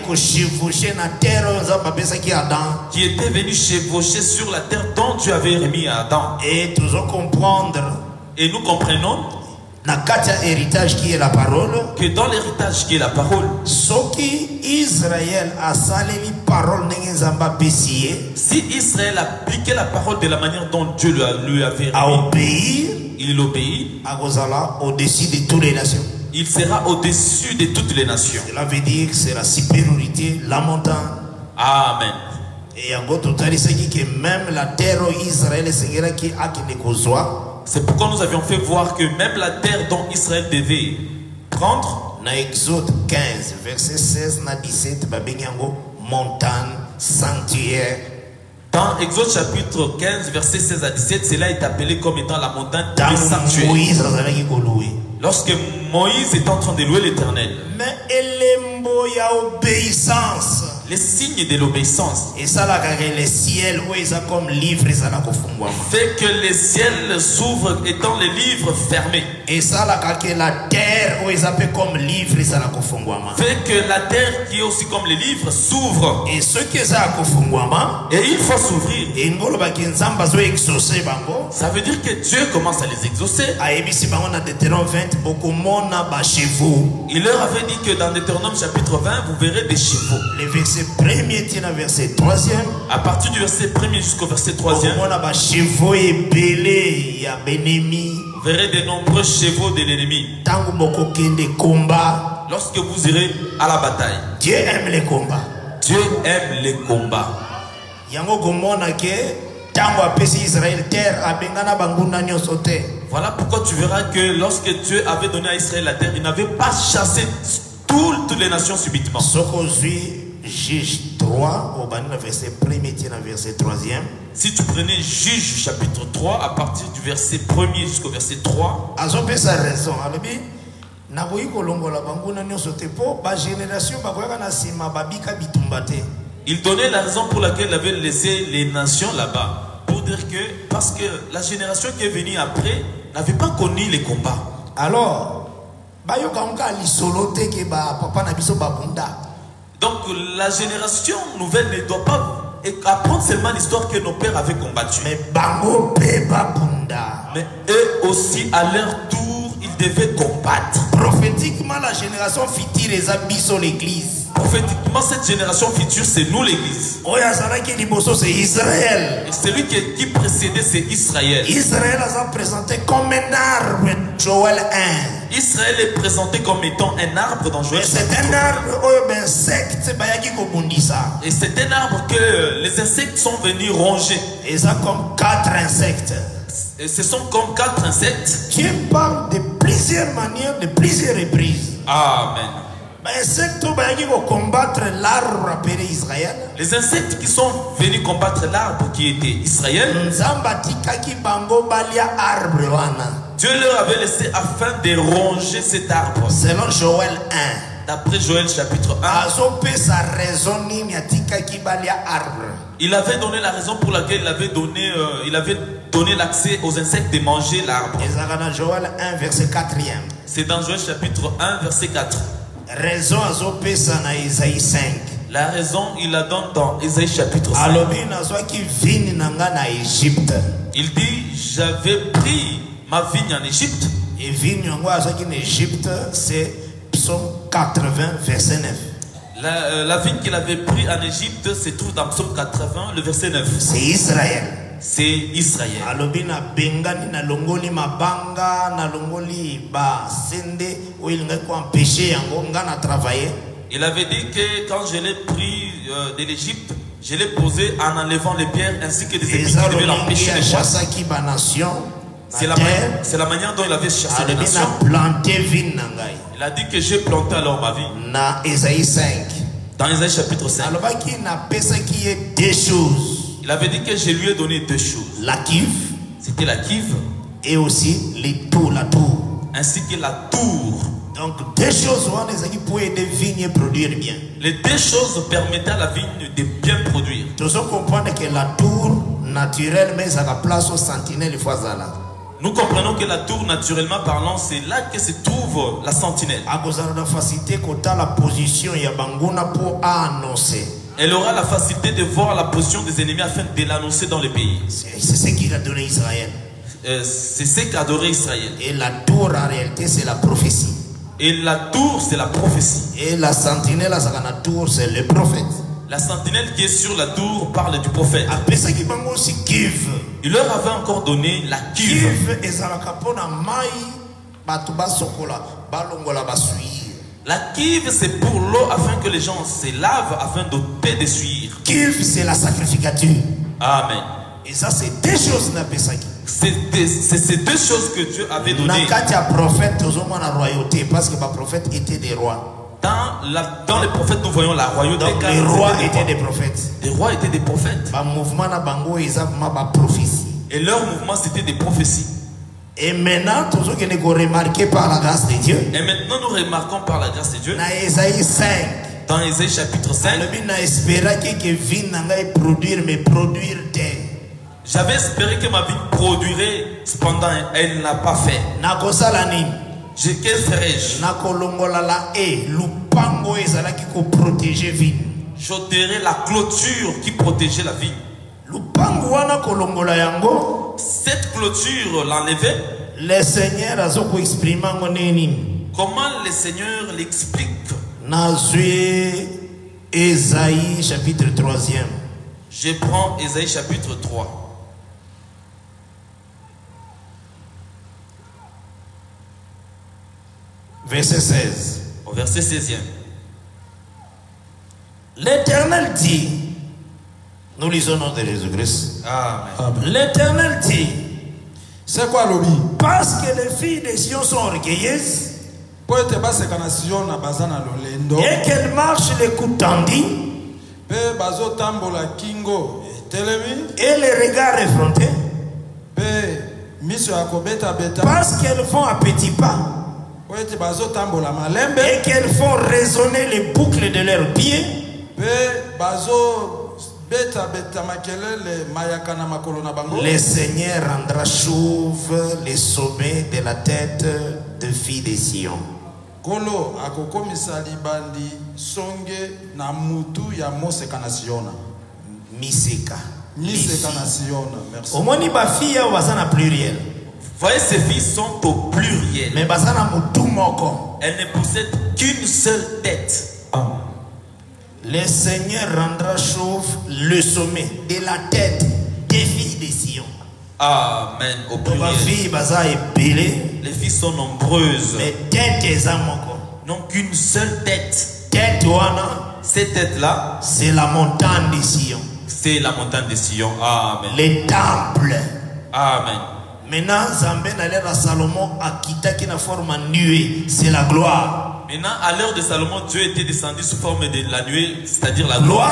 qui étaient venus chevaucher sur la terre dont Dieu avait remis à Adam. Et toujours comprendre. Et nous comprenons héritage qui est la parole, que dans l'héritage qui est la parole, Soki Israël a salé parole si Israël appliquait la parole de la manière dont Dieu lui avait à obéir, il obéit au-dessus de toutes les nations. Il sera au-dessus de toutes les nations. Cela veut dire que c'est la supériorité, la montagne. Amen. Et en gros, tout à que même la terre Israël qui a qui c'est pourquoi nous avions fait voir que même la terre dont Israël devait prendre. Dans Exode quinze, verset seize à dix-sept, montagne, sanctuaire. Dans Exode chapitre quinze, verset seize à dix-sept, cela est appelé comme étant la montagne du sanctuaire. Lorsque Moïse est en train de louer l'Éternel. Mais elembo ya obéissance. Les signes de l'obéissance. Et ça là les ciels où ils ont comme livre ça là fait que les ciels s'ouvrent étant les livres fermés. Et ça là la terre où ils appellent comme livre ça là fait que la terre qui est aussi comme les livres s'ouvre. Et ce qui ça et il faut s'ouvrir. Et ngolo ba kinzamba zo exaucer bango. Ça veut dire que Dieu commence à les exaucer. A ebisi bango na Deutéronome vingt beaucoup mona ba chevaux. Il leur avait dit que dans Deutéronome chapitre vingt vous verrez des chevaux. Les versets premier tient verset troisième. À partir du verset premier jusqu'au verset troisième. On a chevaux et belé, il y a l'ennemi. Vous verrez de nombreux chevaux de l'ennemi. Lorsque vous irez à la bataille. Dieu aime les combats. Dieu aime les combats. Voilà pourquoi tu verras que lorsque Dieu avait donné à Israël la terre, il n'avait pas chassé toutes les nations subitement. Juge trois, au verset premier, verset troisième. Si tu prenais Juge chapitre trois, à partir du verset premier jusqu'au verset trois. Ils ont fait sa raison. Il donnait la raison pour laquelle il avait laissé les nations là-bas. Pour dire que, parce que la génération qui est venue après n'avait pas connu les combats. Alors, donc la génération nouvelle ne doit pas apprendre seulement l'histoire que nos pères avaient combattu. Mais bango Mais eux aussi à leur tour ils devaient combattre. Prophétiquement la génération future les habits l'église. Prophétiquement cette génération future c'est nous l'église. C'est Israël. Et celui qui, qui précédait c'est Israël. Israël a présenté comme un arbre. Joël un. Israël est présenté comme étant un arbre dans Joël. C'est un arbre et c'est un arbre que les insectes sont venus ronger. Et ça comme quatre insectes. Et ce sont comme quatre insectes. Dieu parle de plusieurs manières, de plusieurs reprises. Amen. combattre l'arbre appelé Israël. Les insectes qui sont venus combattre l'arbre qui était Israël, Dieu leur avait laissé afin de ronger cet arbre. Selon Joël un. D'après Joël chapitre un, il avait donné la raison pour laquelle il avait donné, euh, il avait donné l'accès aux insectes de manger l'arbre. Joël un, verset quatre. C'est dans Joël chapitre un, verset quatre. Raison à Isaïe cinq. La raison, il la donne dans Isaïe chapitre cinq. Il dit, j'avais pris ma vigne en Égypte. Et vigne en Égypte, c'est Psaume quatre-vingts, verset neuf. La, euh, la vigne qu'il avait pris en Égypte se trouve dans Psaume quatre-vingts, le verset neuf. C'est Israël. C'est Israël. Alobina bengani na longoli mabanga na longoli ba sende où il n'a pas empêché yango ngana travailler. Il avait dit que quand je l'ai pris euh, de l'Égypte, je l'ai posé en enlevant les pierres ainsi que des épis qui devaient l'empêcher de chasser. C'est la, la manière dont il avait chassé les nations. Il a dit que j'ai planté alors ma vie. Na Isaïe cinq. Dans Isaïe chapitre cinq. Il avait dit que je lui ai donné deux choses. La kiv. C'était la kiv. Et aussi les tours, la tour. Ainsi que la tour. Donc deux choses qui pouvaient aider la vigne à produire bien. Les deux choses permettaient à la vigne de bien produire. Nous comprenons que la tour naturelle mais ça a place au sentinelle fois là. Nous comprenons que la tour, naturellement parlant, c'est là que se trouve la sentinelle. Elle aura la facilité de voir la position des ennemis afin de l'annoncer dans le pays. C'est ce qu'il a donné Israël. Euh, c'est ce qu'a adoré Israël. Et la tour, en réalité, c'est la prophétie. Et la tour, c'est la prophétie. Et la sentinelle, la tour, c'est le prophète. La sentinelle qui est sur la tour parle du prophète. Il leur avait encore donné la cuve. La cuve, c'est pour l'eau afin que les gens se lavent afin d'ôter des souillures. Cuve, c'est la sacrificature. Amen. Et ça, c'est deux choses. C'est ces deux choses que Dieu avait données. Prophète, royauté, parce que le prophète était des rois. Dans, la, dans les prophètes, nous voyons la royauté. Donc, les rois étaient des prophètes. Les rois étaient des prophètes. Et leur mouvement, c'était des prophéties. Et maintenant, tout ce que nous remarquons par la grâce de Dieu. Et maintenant, nous remarquons par la grâce de Dieu. Dans Isaïe cinq. Dans Isaïe chapitre cinq. J'avais espéré que ma vie produirait, cependant, elle n'a pas fait. Je, que ferais-je? J'ôterai la clôture qui protégeait la vie. Cette clôture l'enlevait. Le Seigneur a exprimé. Comment le Seigneur l'explique? Ésaïe chapitre troisième. Je prends Ésaïe chapitre trois. Verset seize. Au verset seizième. L'Éternel dit, nous lisons au nom de Jésus-Christ. L'Éternel dit, c'est quoi l'obi? Parce que les filles de Sion sont orgueilleuses et qu'elles marchent les coups tendus et les regards effrontés, parce qu'elles font à petits pas et qu'elles font résonner les boucles de leurs pieds, le Seigneur rendra chauve les sommets de la tête de filles de Sion. Miseka. Omoni ba fille au basana pluriel. Voyez, ces filles sont au pluriel. Mais basana mutu moko. Elles ne possèdent qu'une seule tête. Amen. Le Seigneur rendra chauve le sommet de la tête des filles de Sion. Amen. Au pluriel. Les filles sont nombreuses. Mais tête n'ont qu'une seule tête. Tête Cette tête-là, c'est la montagne de Sion. C'est la montagne de Sion. Amen. Les temples. Amen. Maintenant, Zambé n'a l'air à Salomon à quitter qui n'a forme nuée. C'est la gloire. Maintenant, à l'heure de Salomon, Dieu était descendu sous forme de la nuée, c'est-à-dire la gloire.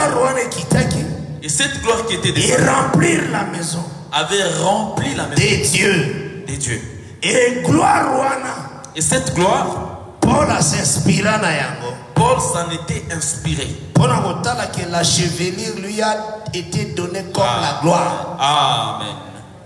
Et cette gloire qui était descendue et remplir la maison avait rempli la maison des dieux. des dieux. Et gloire wana. Et cette gloire, Paul s'inspira na yango. Paul s'en était inspiré. Pour la que la chevelure lui a été donnée comme ah. la gloire. Amen.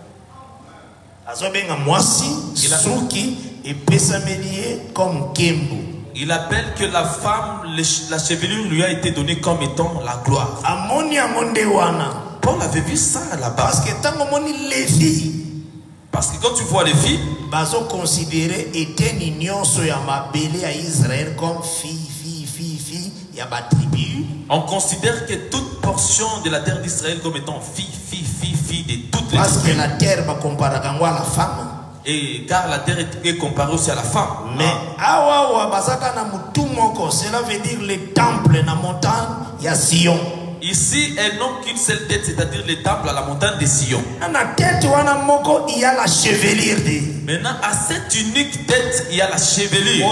Azobenga mwasi suki et pesamelie comme kembu. Il appelle que la femme, la chevelure lui a été donnée comme étant la gloire. Amoni amonde wana. Paul avait vu ça là-bas. Parce que tant moni les filles. Parce que quand tu vois les filles, bazo considéré était une union sur ya mabele à Israël comme fille, fille, fille, fille, ya ba tribu. On considère que toute portion de la terre d'Israël comme étant fille, fille, fille, fille de toutes les. Parce que la terre va comparer à la femme. Et car la terre est comparée aussi à la femme. Mais awa bazaka na mutu moko, cela veut dire les temples na montagne ya Sion. Ici, elles n'ont qu'une seule tête, c'est-à-dire les temples à la montagne de Sion. Il y a la chevelure. Maintenant, à cette unique tête, il y a la chevelure.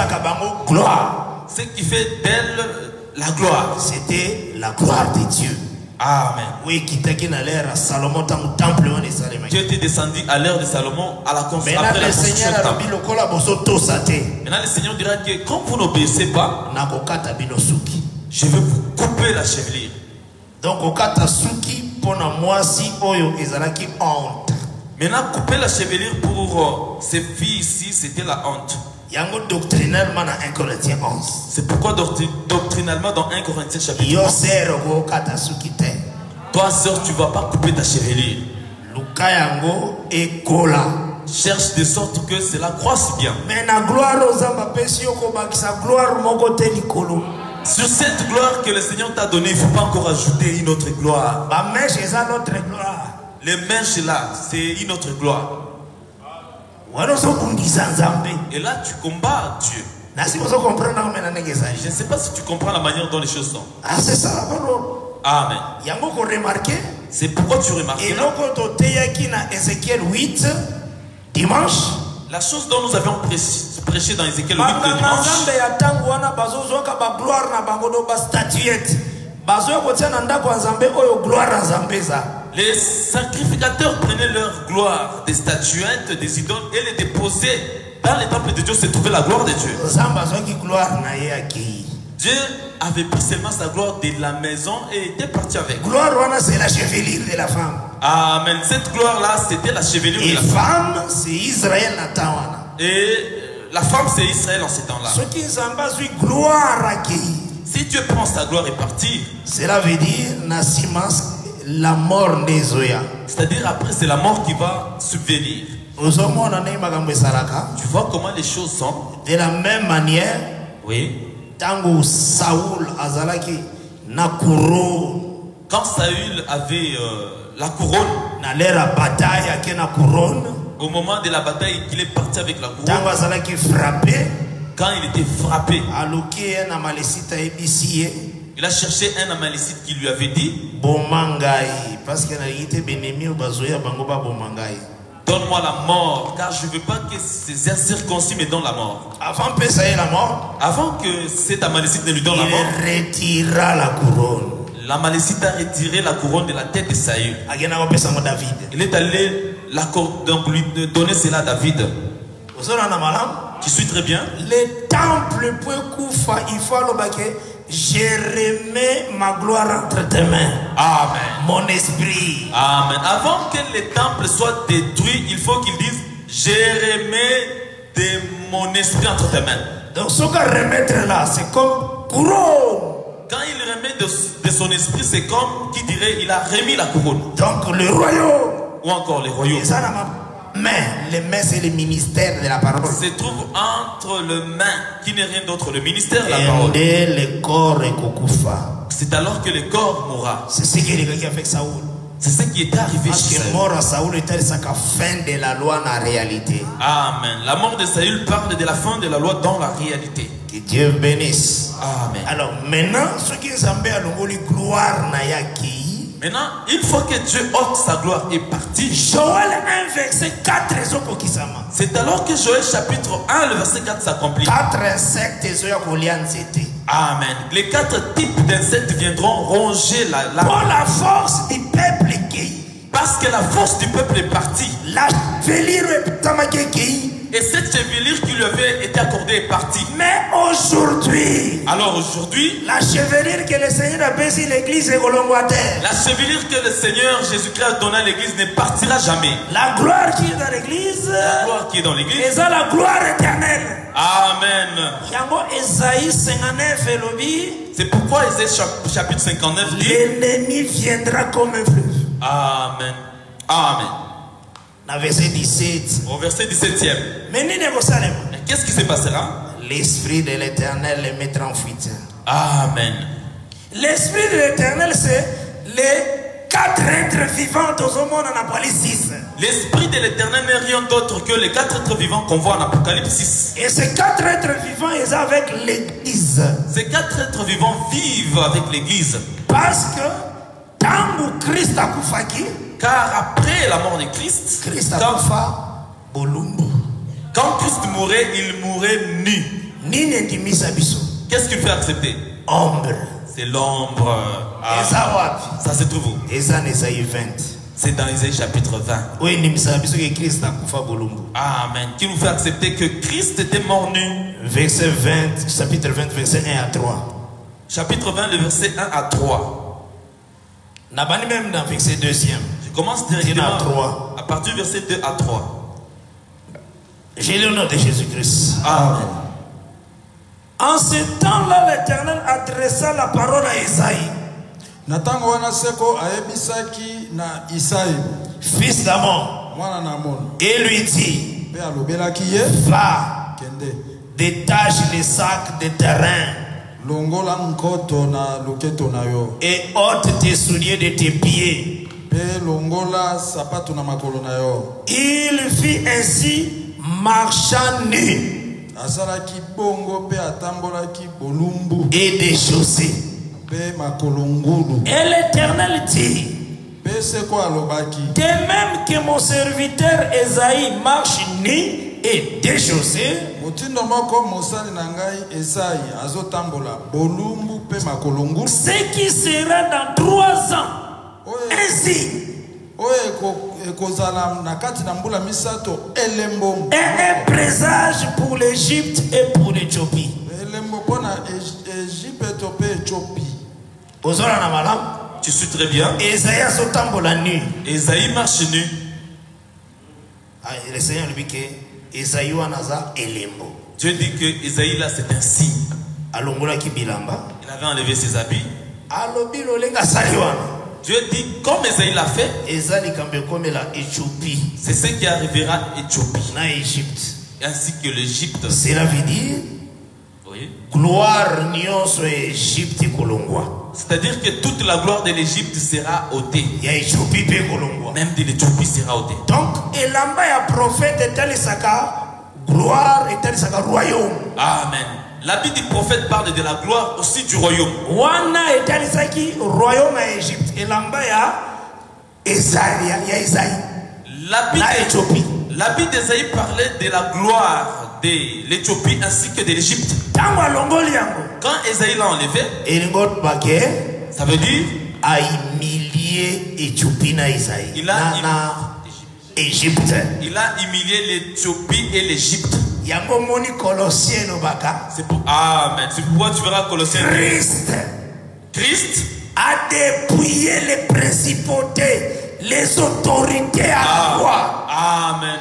Gloire. Ce qui fait d'elle la gloire. C'était la gloire de Dieu. Amen. Oui, qui était à l'ère à Salomon, dans le temple de Salomon. Dieu était descendu à l'ère de Salomon à la construction. Après la construction du temple. Maintenant, le Seigneur dira que quand vous n'obéissez pas, je vais vous couper la chevelure. Donc, au katasuki pour moi si oyo ezalaki honte. Maintenant, couper la chevelure pour euh, ces filles ici, c'était la honte. Yango doctrinalement dans un Corinthiens onze. C'est pourquoi doctrinalement dans un Corinthiens chapitre Yo sero go katasuki te. Toi, sœur, tu ne vas pas couper ta chevelure. Luka yango ekola. Cherche de sorte que cela croisse bien. Mais la gloire aux amba pesio ko bakisa gloire moko te likolo. Sur cette gloire que le Seigneur t'a donnée, il ne faut pas encore ajouter une autre gloire. Les mèches là, c'est une autre gloire. Et là, tu combats Dieu. Je ne sais pas si tu comprends la manière dont les choses sont. Ah, c'est ça. Amen. C'est pourquoi tu remarques. Et là, Ézéchiel huit, dimanche. La chose dont nous avions prêché dans Ézéchiel huit le dimanche. Les sacrificateurs prenaient leur gloire des statuettes, des idoles et les déposaient dans les temples de Dieu. Se trouvait la gloire de Dieu. Dieu avait pris seulement sa gloire de la maison et était parti avec. Gloire, c'est la chevelure de la femme. Amen. Cette gloire-là, c'était la chevelure et de la femme. femme. C'est Israël. Et la femme, c'est Israël en ces temps-là. Si Dieu prend sa gloire et partir, cela veut dire la mort des Zoya. C'est-à-dire après, c'est la mort qui va subvenir. Tu vois comment les choses sont. De la même manière, oui. Tango Saoul azalaki na couronne. Quand Saül avait euh, la couronne, na l'ère bataille à na couronne. Au moment de la bataille, il est parti avec la couronne. Tango azalaki frappé. Quand il était frappé, il a cherché un Amalécite qui lui avait dit, parce qu'il était donne-moi la mort, car je ne veux pas que ces incirconcis me donnent la mort. Avant que la mort, avant que cet Amalécite ne lui donne la mort, il retira la couronne. L'Amalécite a retiré la couronne de la tête de Saül. Il est allé la, donc, lui donner cela à David. Tu suis très bien. Les temples point koufa, il faut le je remets ma gloire entre tes mains. Amen. Mon esprit. Amen. Avant que les temples soient détruits, il faut qu'il dise je remets de mon esprit entre tes mains. Donc ce qu'on remettre là, c'est comme couronne. Quand il remet de, de son esprit, c'est comme qui dirait il a remis la couronne. Donc le royaume. Ou encore les royaumes. Mais les mains, c'est le ministère de la parole. Se trouve entre le main, qui n'est rien d'autre, le ministère de la parole. C'est alors que le corps mourra. C'est ce qui est arrivé avec Saoul. C'est ce qui était arrivé parce chez que mort à Saoul était la fin de la loi en réalité. Amen. La mort de Saül parle de la fin de la loi dans la réalité. Que Dieu bénisse. Amen. Alors maintenant, ce qui est à l'ongoli gloire nayaki. Maintenant, une fois que Dieu ôte sa gloire est parti. Joël un verset quatre. C'est alors que Joël chapitre un, le verset quatre s'accomplit. Quatre insectes. Amen. Les quatre types d'insectes viendront ronger la, la... Pour la force du peuple qui. Parce que la force du peuple est partie. La chevelure qui. Et cette chevelure qui lui avait été accordée est partie. Mais aujourd'hui, alors aujourd'hui, la chevelure que le Seigneur a baissé l'église est colomboitaire. La chevelure que le Seigneur Jésus-Christ a donnée à l'église ne partira jamais. La gloire qui est dans l'église, la gloire qui est dans l'église, c'est la gloire éternelle. Amen. Yango Esaïe cinquante-neuf elobi. C'est pourquoi Esaïe chapitre cinquante-neuf dit, l'ennemi viendra comme un fleuve. Amen. Amen. Dans verset dix-sept. Au verset dix-septième. Mais qu'est-ce qui se passera? L'esprit de l'Éternel les mettra en fuite. Amen. L'esprit de l'Éternel, c'est les quatre êtres vivants dans le monde en Apocalypse six. L'esprit de l'Éternel n'est rien d'autre que les quatre êtres vivants qu'on voit en Apocalypse six. Et ces quatre êtres vivants, ils sont avec l'Église. Ces quatre êtres vivants vivent avec l'Église. Parce que tant que Christ a koufaki, car après la mort de Christ, Christ a koufa bolumbu. Quand Christ mourait, il mourait nu. Qu'est-ce qu'il fait accepter? Ombre. C'est l'ombre. Ah, ça se trouve où? C'est dans Isaïe chapitre vingt. Amen. Qui nous fait accepter que Christ était mort nu. Verset vingt, chapitre vingt, verset un à trois. Chapitre vingt, le verset un à trois. Même dans verset deuxième. Je commence directement à partir du verset deux à trois. J'ai le nom de Jésus-Christ. Amen. En ce temps-là, l'Éternel adressa la parole à Isaïe. Fils d'Amon. Et lui dit, va, détache les sacs de terrain et ôte tes souliers de tes pieds. Il fit ainsi, marchant nu et déchaussé. Et l'Éternel dit, de même que mon serviteur Esaïe marche nu et déchaussé, ce qui sera dans trois ans, ainsi et un présage pour l'Égypte et pour l'Éthiopie. Tu suis très bien. Esaïe marche nu. Le Seigneur lui dit que Esaïe anaza elembo. Dieu dit que Esaïe là c'est un signe. Il avait enlevé ses habits. Dieu dit comme Esaïe l'a fait. C'est ce qui arrivera à Éthiopie. Ainsi que l'Égypte. Cela veut dire oui. Gloire nyonso Égypte kolongwa. C'est-à-dire que toute la gloire de l'Égypte sera ôtée. Même de l'Éthiopie sera ôtée. Donc, et là-bas, il y a prophète et tel gloire et tel royaume. Amen. L'habit du prophète parle de la gloire aussi du royaume. Wana et tel royaume à Égypte. Et là-bas, il y a Esaïe. L'habit d'Esaïe parlait de la gloire de l'Éthiopie ainsi que de l'Égypte. Quand Esaïe l'a enlevé, ça veut dire a humilié Éthiopie na Isaïe. Il a Égypte. Il a humilié l'Éthiopie et l'Égypte. C'est pour Amen. C'est pourquoi tu verras Colossiens. Christ. Christ a dépouillé les principautés, les autorités à ah. la loi. Amen.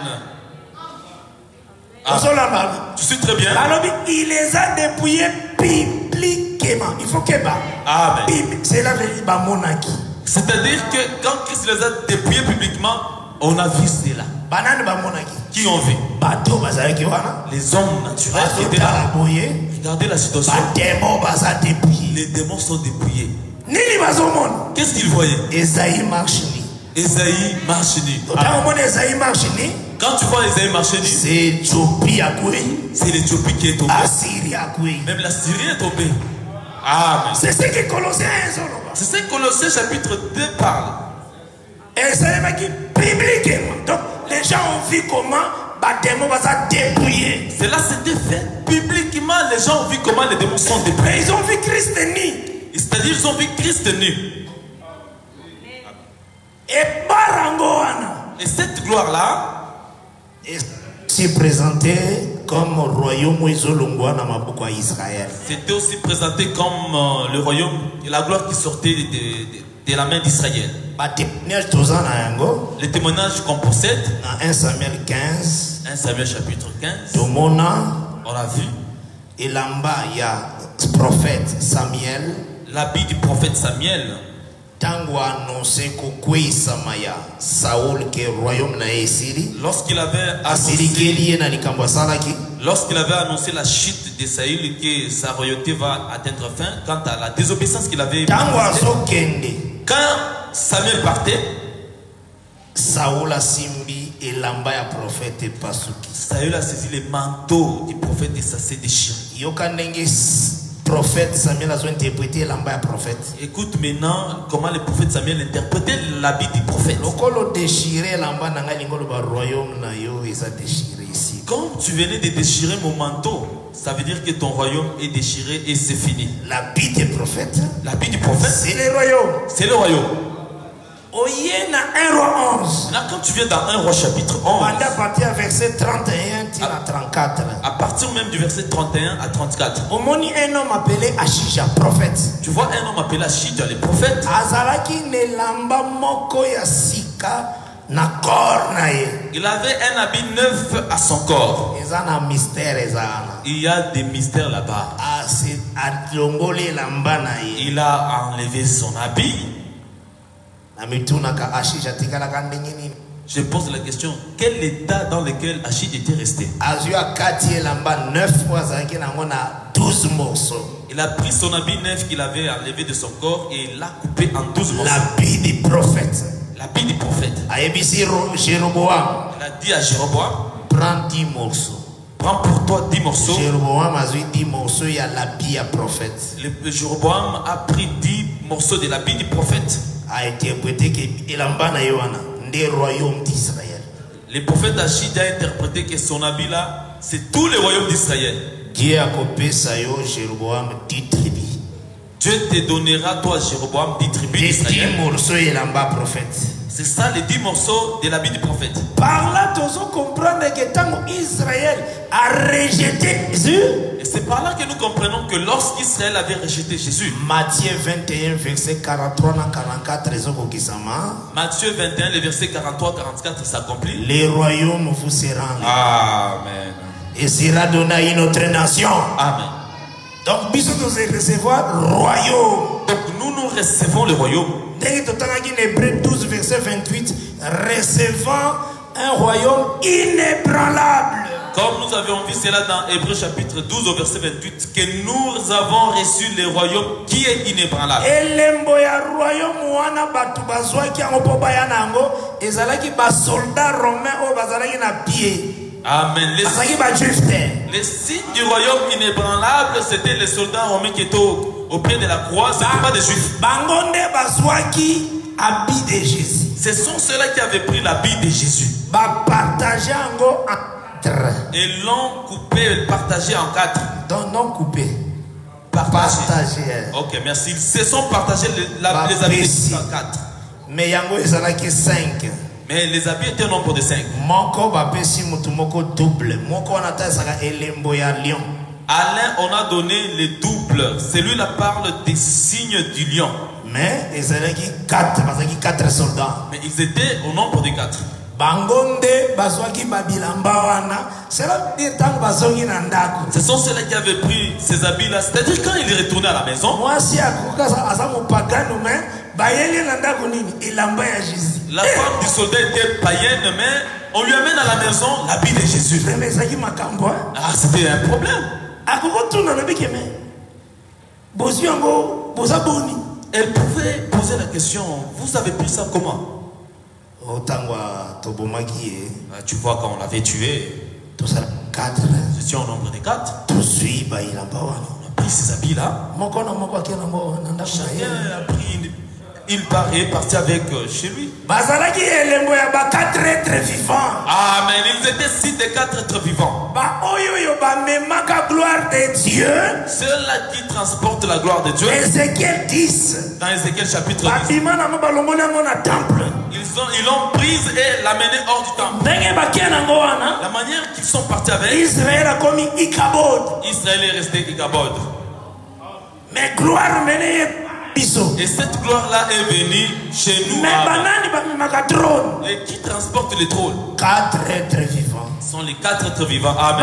Ah. Tu sais très bien. Alors, il les a dépouillés publiquement. Il faut que c'est la vérité. C'est-à-dire que quand Christ les a dépouillés publiquement, on a vu cela. Qui ont vu? Les hommes naturels qui étaient là. Regardez la situation. Les démons sont dépouillés. Qu'est-ce qu'ils voyaient? Esaïe marche nu. Esaïe marche nu. Quand tu vois Esaïe marcher nu, c'est l'Éthiopie C'est l'Éthiopie qui est tombée. Assyrie. Même la Syrie est tombée. Amen. C'est ce que Colossiens C'est ce que Colossiens chapitre deux parle. Et c'est bibliquement. Donc les gens ont vu comment les démons vont se débrouiller. Cela s'était fait publiquement. Les gens ont vu comment les démons sont débrouillés. Ils ont vu Christ nu. C'est-à-dire ils ont vu Christ nu. Et Barangoana. Et cette gloire-là s'est présentée comme royaume à Israël. C'était aussi présenté comme euh, le royaume et la gloire qui sortait de, de, de la main d'Israël. Les témoignages qu'on possède dans un Samuel quinze, un Samuel chapitre quinze, on a vu et là-bas il y a le prophète Samuel, l'habit du prophète Samuel. Tango annoncé que Samaya Saoul que royaume na Esiri, lorsqu'il avait annoncé lorsqu'il avait annoncé la chute de Saül et que sa royauté va atteindre fin, quant à la désobéissance qu'il avait manifestée, quand Samuel partait, Saoul a simbi et lamba ya prophète et pasuki. Saül a saisi les manteaux du prophète et ça s'est déchiré. Yokanenge prophète Samuel a interprété lamba ya prophète. Écoute maintenant comment le prophète Samuel interprétait l'habit du prophète. Lokolo déchiré lamba nanga lingolo ba royaume na yo isa déchiré ici. Quand tu venais de déchirer mon manteau, ça veut dire que ton royaume est déchiré et c'est fini. L'habit du prophète. L'habit du prophète. C'est le royaume. C'est le royaume. Oyena un roi onze. Là, quand tu viens dans un roi chapitre onze, à partir du verset trente et un à trente-quatre. À partir même du verset trente et un à trente-quatre. On moni un homme appelé Achija, prophète. Tu vois un homme appelé Achija, le prophète. Azalaki ne lamba moko ya sika na corps na ye. Il avait un habit neuf à son corps. Ezana mystère ezana. Il y a des mystères là-bas. Ah, c'est adlongole lamba na ye. Il a enlevé son habit. Je pose la question, quel état dans lequel Achid était resté? Il a pris son habit neuf qu'il avait enlevé de son corps et il l'a coupé en douze morceaux. L'habit du prophète. L'habit du prophète. Jéroboam. Il a dit à Jéroboam, prends dix morceaux. Prends pour toi dix morceaux. Jéroboam a dit dix morceaux, il y a l'habit à prophète. Le Jéroboam a pris dix morceaux de l'habit du prophète. A été interprété que Elambana Yohana, des royaumes d'Israël. Le prophète Achid a interprété que son habit là, c'est tous les royaumes d'Israël. Dieu a coupé ça yo Jéroboam dix tribus. Dieu te donnera toi Jéroboam dix tribus d'Israël. dix morceaux Elamba prophète. C'est ça les dix morceaux de l'habit du prophète. Par là, tu dois comprendre que tant Israël a rejeté Jésus. Et c'est par là que nous comprenons que lorsqu'Israël avait rejeté Jésus. Matthieu vingt et un, verset quarante-trois à quarante-quatre. Matthieu vingt et un, le verset quarante-trois à quarante-quatre s'accomplit. Les royaumes vous seront. Amen. Et sera donné à une autre nation. Amen. Donc, nous devons recevoir le royaume. Donc, nous nous recevons le royaume. Hébreux douze, verset vingt-huit, recevant un royaume inébranlable. Comme nous avions vu cela dans Hébreux chapitre douze au verset vingt-huit, que nous avons reçu le royaume qui est inébranlable. Amen. Les signes, les signes du royaume inébranlable, c'était les soldats romains qui étaient au, au pied de la croix, ce n'était pas des juifs. Ce sont ceux-là qui avaient pris l'habit de Jésus. Et l'ont coupé, partagé en quatre. Donc non coupé. Partagé. Partagé. Ok, merci. Ils se sont partagés les, la, les habits en quatre. Mais yango ezala que cinq. Mais les habits étaient au nombre de cinq. Moko bapesi mutu moko double. Moko onata saka elembo ya lion. Alain, on a donné les doubles. Celui-là parle des signes du lion. Mais ils étaient quatre, parce qu'il y a quatre soldats. Mais ils étaient au nombre de quatre. Bangonde bazwaki babilamba wana, c'est là dire tant bazongi na ndako. Ce sont ceux-là qui avaient pris ces habits-là. C'est-à-dire quand il est retourné à la maison. Moi si akoka asa mo pagano mais bayeli na ndako nini ilamba ya Jésus. La femme du soldat était païenne, mais on lui amène à la maison l'habit de Jésus. Ah, c'était un problème. Elle pouvait poser la question, vous avez pris ça comment? Ah, tu vois, quand on l'avait tué, quatre. c'était au nombre de quatre. On a pris ses habits-là. Chacun a pris une... Il part et est parti avec euh, chez lui. Amen. Ils étaient six des quatre êtres vivants. Ceux-là qui transportent la gloire de Dieu. Ézéchiel dix. Dans Ézéchiel chapitre dix. Ils ont, ils l'ont prise et l'amenée hors du temple. La manière qu'ils sont partis avec. Israël a commis Ikabod. Israël est resté Ikabod. Mais gloire menée. Et cette gloire-là est venue chez nous. Et qui transporte les trônes? Quatre êtres vivants. Sont les quatre êtres vivants. Amen.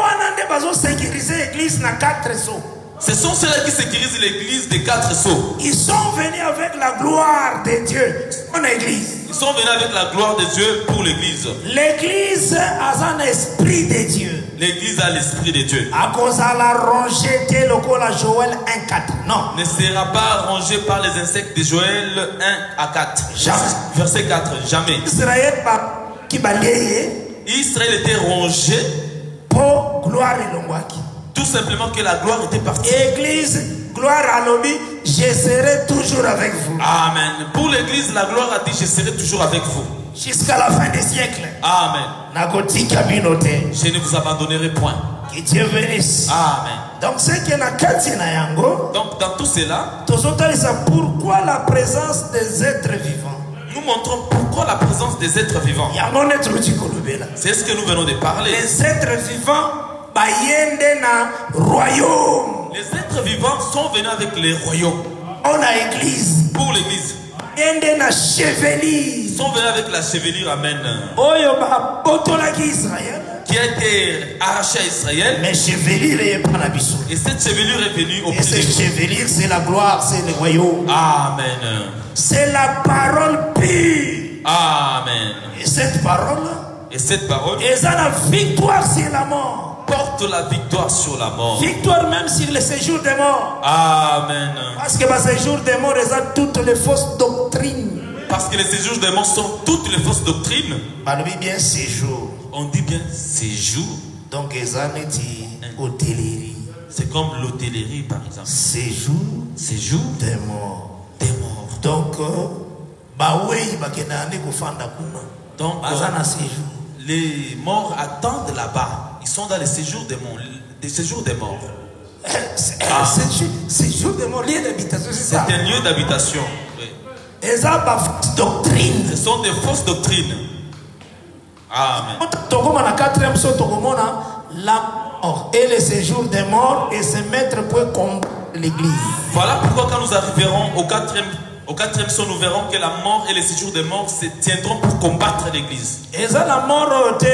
Ce sont ceux-là qui sécurisent l'église des quatre sceaux. Ils sont venus avec la gloire de Dieu. En église. Ils sont venus avec la gloire de Dieu pour l'église. L'église a un esprit de Dieu. L'église a l'esprit de Dieu. À cause de la rongée de la Joël un quatre. Non. Ne sera pas rongé par les insectes de Joël un à quatre. Jamais. Verset quatre. Jamais. Israël qui balayait. Israël était rongé pour gloire et l'ongwaki. Tout simplement que la gloire était partie. Église, gloire à l'objet, je serai toujours avec vous. Amen. Pour l'église, la gloire a dit, je serai toujours avec vous. Jusqu'à la fin des siècles. Amen. Je ne vous abandonnerai point. Que Dieu bénisse. Amen. Donc, c'est que na katina yango. Donc, dans tout cela, pourquoi la présence des êtres vivants? Nous montrons pourquoi la présence des êtres vivants. C'est ce que nous venons de parler. Les êtres vivants. Royaume. Les êtres vivants sont venus avec les royaumes. On a église. Pour l'église. Ils sont venus avec la chevelure. Amen. Qui a été arrachée à Israël. Mais chevelure est pas la bisou. Et cette chevelure est venue au Et cette chevelure, c'est la gloire, c'est le royaume. Amen. C'est la parole pure. Amen. Et cette parole. Et cette parole. Et ça la victoire sur la mort. Porte la victoire sur la mort. Victoire même sur le séjour des morts. Amen. Parce que le séjour des morts, ils ont toutes les fausses doctrines. Parce que les séjours des morts sont toutes les fausses doctrines. On dit bien séjour. On dit bien séjour. Donc ils ont dit hôtellerie. C'est comme l'hôtellerie par exemple. Séjour. Séjour des morts. Des morts. Donc, bah oui, bah qu'il Donc, euh, les morts attendent là-bas. Ils sont dans les séjours des morts. Des séjours des morts. Ah. Séjour des morts, lieu d'habitation, c'est ça. C'est un lieu d'habitation. Oui. Et ça, doctrine. Ce sont des fausses doctrines. Amen. La mort et le séjour des morts et se mettre pour combattre l'église. Voilà pourquoi quand nous arriverons au quatrième Au quatrième son, nous verrons que la mort et les séjours des morts se tiendront pour combattre l'église. Et ça, la mort,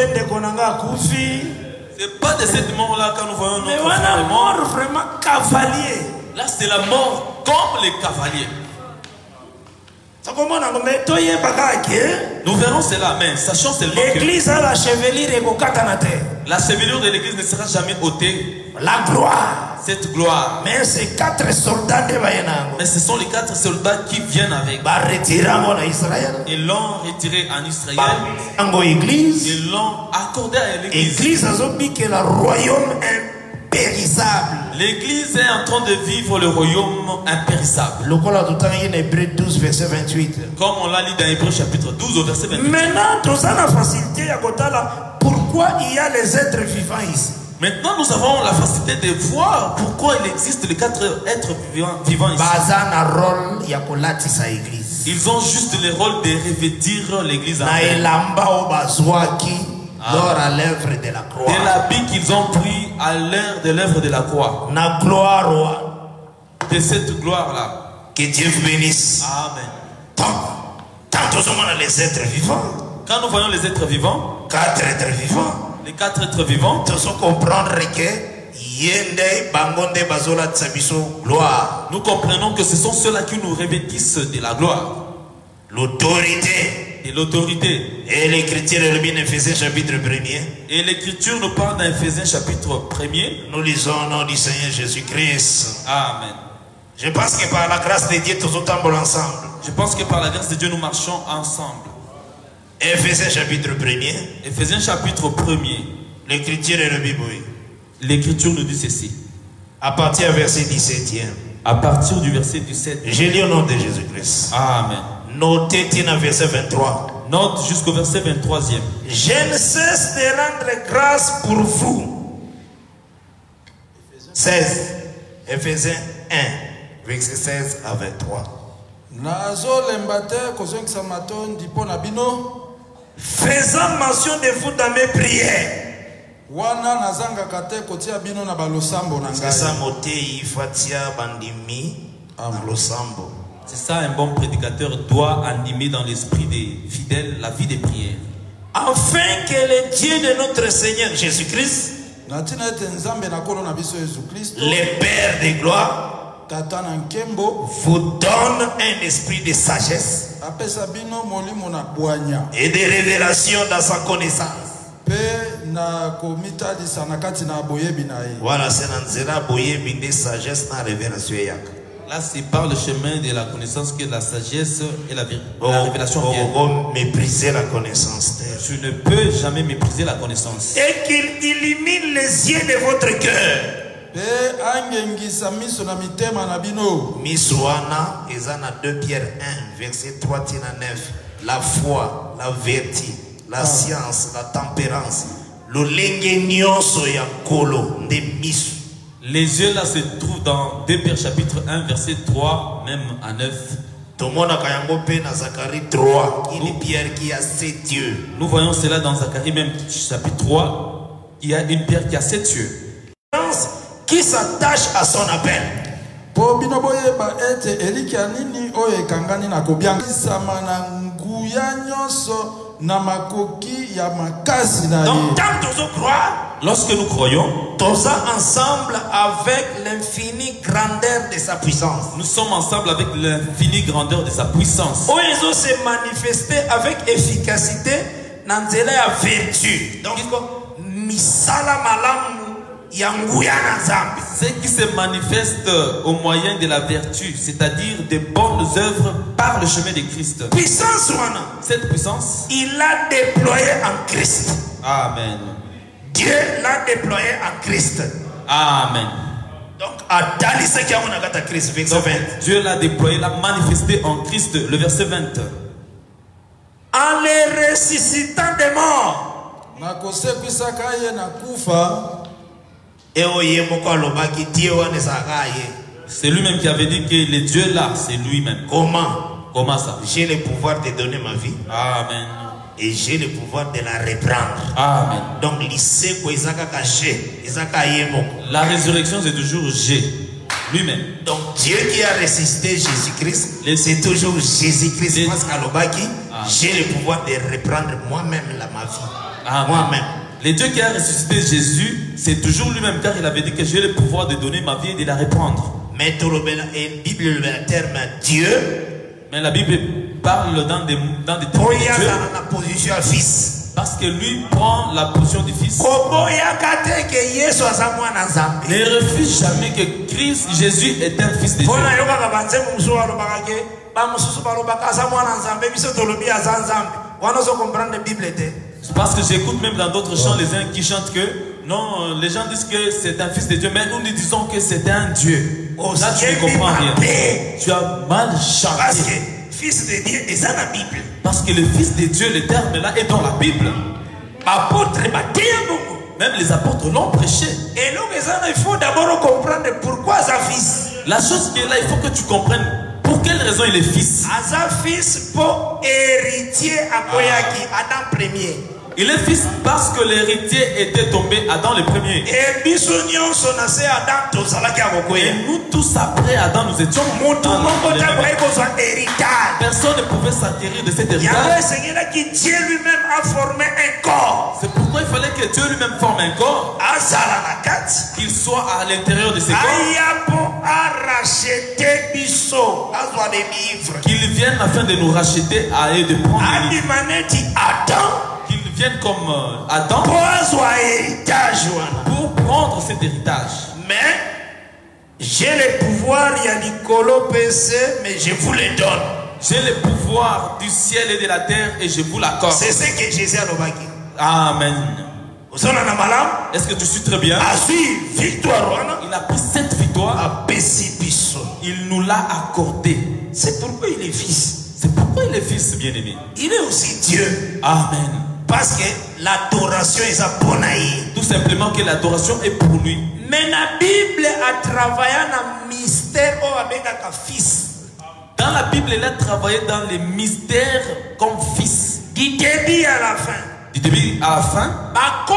c'est pas de cette mort-là quand nous voyons notre frère mort vraiment cavalier. Là, c'est la mort comme les cavaliers. Nous verrons cela, mais sachons seulement que l'église a la chevelure et la chevelure de l'église ne sera jamais ôtée. La gloire. Cette gloire. Mais ces quatre soldats de Mais ce sont les quatre soldats qui viennent avec. Ils l'ont retiré en Israël. Ils l'ont accordé à l'église. L'église a dit que le royaume impérissable. L'église est en train de vivre le royaume impérissable. douze, verset vingt-huit. Comme on l'a lu dans Hébreux chapitre douze au verset vingt-huit. Maintenant, tout ça la facilité à côté là. Pourquoi il y a les êtres vivants ici? Maintenant, nous avons la facilité de voir pourquoi il existe les quatre êtres vivants, vivants ici. Ils ont juste le rôle de revêtir l'église en paix. Lors à l'œuvre de la croix. De l'habit qu'ils ont pris à l'heure de l'œuvre de la croix. Na gloire. De cette gloire-là. Que Dieu vous bénisse. Amen. Tant, tant nous avons les êtres vivants. Quand nous voyons les êtres vivants. Quatre êtres vivants. Les quatre êtres vivants. Nous devons comprendre que yende bangonde bazola tsabiso gloire. Nous comprenons que ce sont ceux-là qui nous revêtissent de la gloire. L'autorité. Et l'autorité. Et l'écriture est bien Éphésiens chapitre premier. Et l'écriture nous parle d'Éphésiens chapitre premier. Nous lisons au nom du Seigneur Jésus-Christ. Amen. Je pense que par la grâce de Dieu, tous ensemble ensemble. Je pense que par la grâce de Dieu, nous marchons ensemble. Éphésiens chapitre premier. Éphésiens chapitre premier. L'écriture est le Bible. L'écriture nous dit ceci. À partir du verset dix-septième. À partir du verset dix-sept. Je lis au nom de Jésus-Christ. Amen. Notez au verset vingt-trois. Note jusqu'au verset vingt-troisième. Je ne cesse de rendre grâce pour vous. seize. Éphésiens un, verset seize à vingt-trois. Faisant mention de vous dans mes prières. C'est ça, Motei, Fatia, Bandimi, Losambo. C'est ça, un bon prédicateur doit animer dans l'esprit des fidèles la vie des prières. Afin que le Dieu de notre Seigneur Jésus-Christ, le Père de gloire, vous donne un esprit de sagesse et de révélation dans sa connaissance. Voilà, c'est dans la sagesse dans la révélation. Là, c'est par le chemin de la connaissance que la sagesse et la, oh, la révélation oh, viennent. Oh, mépriser la connaissance. Tu ne peux jamais mépriser la connaissance. Et qu'il illumine les yeux de votre cœur. Miswana, Ezana deux Pierre un, verset trois à neuf. La foi, la vertu, la ah. science, la tempérance. Le lengenyoso ya kolo de misu. Les yeux là se trouvent dans deux Pierre chapitre un, verset trois, même à neuf. Tout le monde a kayangopé dans Zacharie trois. Il est Pierre qui a sept yeux. Nous voyons cela dans Zacharie même chapitre trois. Il y a une pierre qui a sept yeux. Qui s'attache à son appel. Donc, tant nous croire, lorsque nous croyons, tous ensemble avec l'infinie grandeur de sa puissance. Nous sommes ensemble avec l'infinie grandeur de sa puissance. Où ils ont se manifesté avec efficacité dans la vertu. Donc, misala malamu. Ce qui se manifeste au moyen de la vertu, c'est-à-dire des bonnes œuvres par le chemin de Christ. Puissance, cette puissance, il l'a déployée en Christ. Amen. Dieu l'a déployée en Christ. Amen. Donc, à Christ, verset vingt. Dieu l'a déployé, l'a manifesté en Christ, le verset vingt. En les ressuscitant des morts. C'est lui-même qui avait dit que le Dieu là, c'est lui-même. Comment? Comment ça? J'ai le pouvoir de donner ma vie. Amen. Et j'ai le pouvoir de la reprendre. Amen. Donc, la résurrection, c'est toujours G. Lui-même. Donc, Dieu qui a ressuscité Jésus-Christ, c'est toujours Jésus-Christ. Parce qu'à l'Obaki, j'ai le pouvoir de reprendre moi-même ma vie. Moi-même. Le Dieu qui a ressuscité Jésus, c'est toujours lui-même, car il avait dit que j'ai le pouvoir de donner ma vie et de la reprendre. Mais la Bible, le terme Dieu, mais la Bible parle dans des, dans des termes de Dieu, la position à fils. Parce que lui prend la position du fils. Ne refuse jamais que Christ, Jésus est un fils de Dieu. Parce que j'écoute même dans d'autres chants les uns qui chantent que non, les gens disent que c'est un fils de Dieu, mais nous nous disons que c'est un Dieu. Oh, là tu ne comprends rien. Tu as mal chanté. Parce que fils de Dieu est dans la Bible. Parce que le fils de Dieu, le terme là est dans la Bible. Même les apôtres l'ont prêché. Et donc il faut d'abord comprendre pourquoi sa fils. La chose qui est là, il faut que tu comprennes. Pour quelle raison il est fils? Asa fils pour héritier à Koyaki, Adam premier. Il est fils parce que l'héritier était tombé Adam le premier. Et nous tous après Adam nous étions personne ne pouvait s'acquérir de cet héritage. Dieu lui-même a formé un corps. C'est pourquoi il fallait que Dieu lui-même forme un corps. Qu'il soit à l'intérieur de ce corps. Qu'il vienne afin de nous racheter et de prendre qu'il vienne comme euh, Adam pour prendre cet héritage. Mais j'ai le pouvoir, il y a Nicolo P C, mais je vous le donne. J'ai le pouvoir du ciel et de la terre et je vous l'accorde. C'est ce que Jésus a dit. Amen. Est-ce que tu suis très bien? Il a pris cette victoire. Il nous l'a accordé. C'est pourquoi il est fils. C'est pourquoi il est fils, bien-aimé. Il est aussi Dieu. Amen. Parce que l'adoration est à Bonaï. Tout simplement que l'adoration est pour lui. Mais la Bible a travaillé dans le mystère avec un fils. Dans la Bible, il a travaillé dans les mystères comme fils. Du début à la fin. Du début à la fin.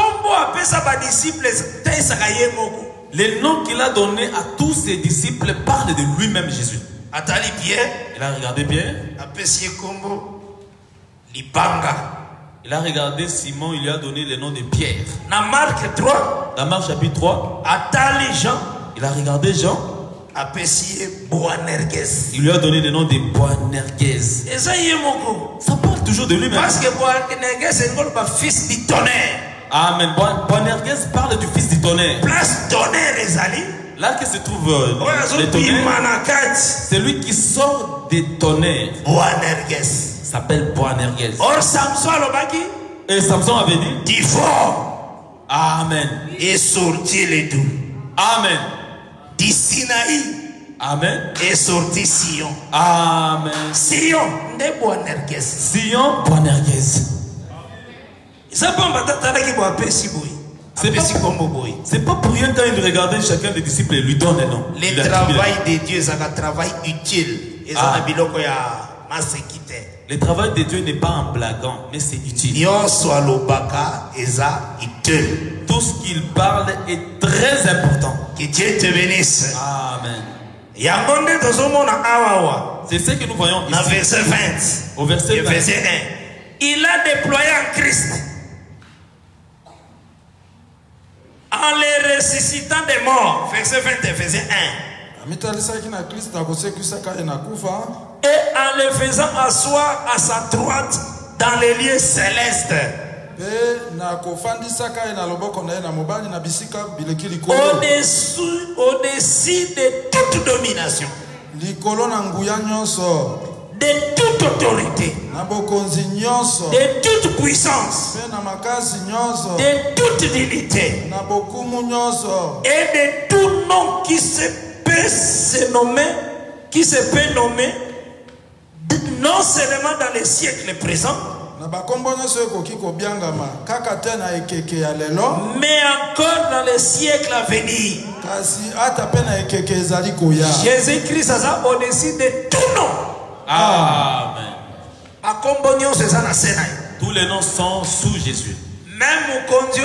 Les noms qu'il a donnés à tous ses disciples parlent de lui-même, Jésus. Il a regardé Pierre. Il a regardé Simon, il lui a donné le nom de Pierre. Dans Marc trois. Dans Marc chapitre trois. Il a regardé Jean. Il lui a donné le nom de Boanerges. Ça parle toujours de lui-même. Parce que Boanerges est le fils du tonnerre. Amen. Boanerges parle du fils du tonnerre. Place tonnerre les alliés. Là que se trouve euh, le tonnerre, c'est lui qui sort des tonnerres. Boanerges s'appelle Boanerges. Or Samson Lobaki. Et Samson avait dit. Du fort. Amen. Et sorti les deux. Amen. Du Sinaï. Amen. Et sorti Sion. Amen. Sion de Boanerges. Sion Boanerges. C'est pas batata qui boit pesi boy. C'est pas, pas pour rien quand il regardait chacun des disciples et lui donne le nom. Le travail de Dieu, c'est un travail utile. Et ça, ah. Le travail de Dieu n'est pas en blaguant, mais c'est utile. Tout ce qu'il parle est très important. Que Dieu te bénisse. Amen. C'est ce que nous voyons ici. Verset vingt. Au verset vingt. Verset un. Il a déployé en Christ. En les ressuscitant des morts. Verset vingt et verset un. Et en le faisant asseoir à sa droite dans les lieux célestes. Au-dessus, au-dessus de toute domination. De toute autorité. De toute puissance. De toute dignité. Et de tout nom qui se peut se nommer, qui se peut nommer, non seulement dans les siècles présents, mais encore dans les siècles à venir. Jésus-Christ a au-dessus de tout nom. Amen. Tous les noms sont sous Jésus. Même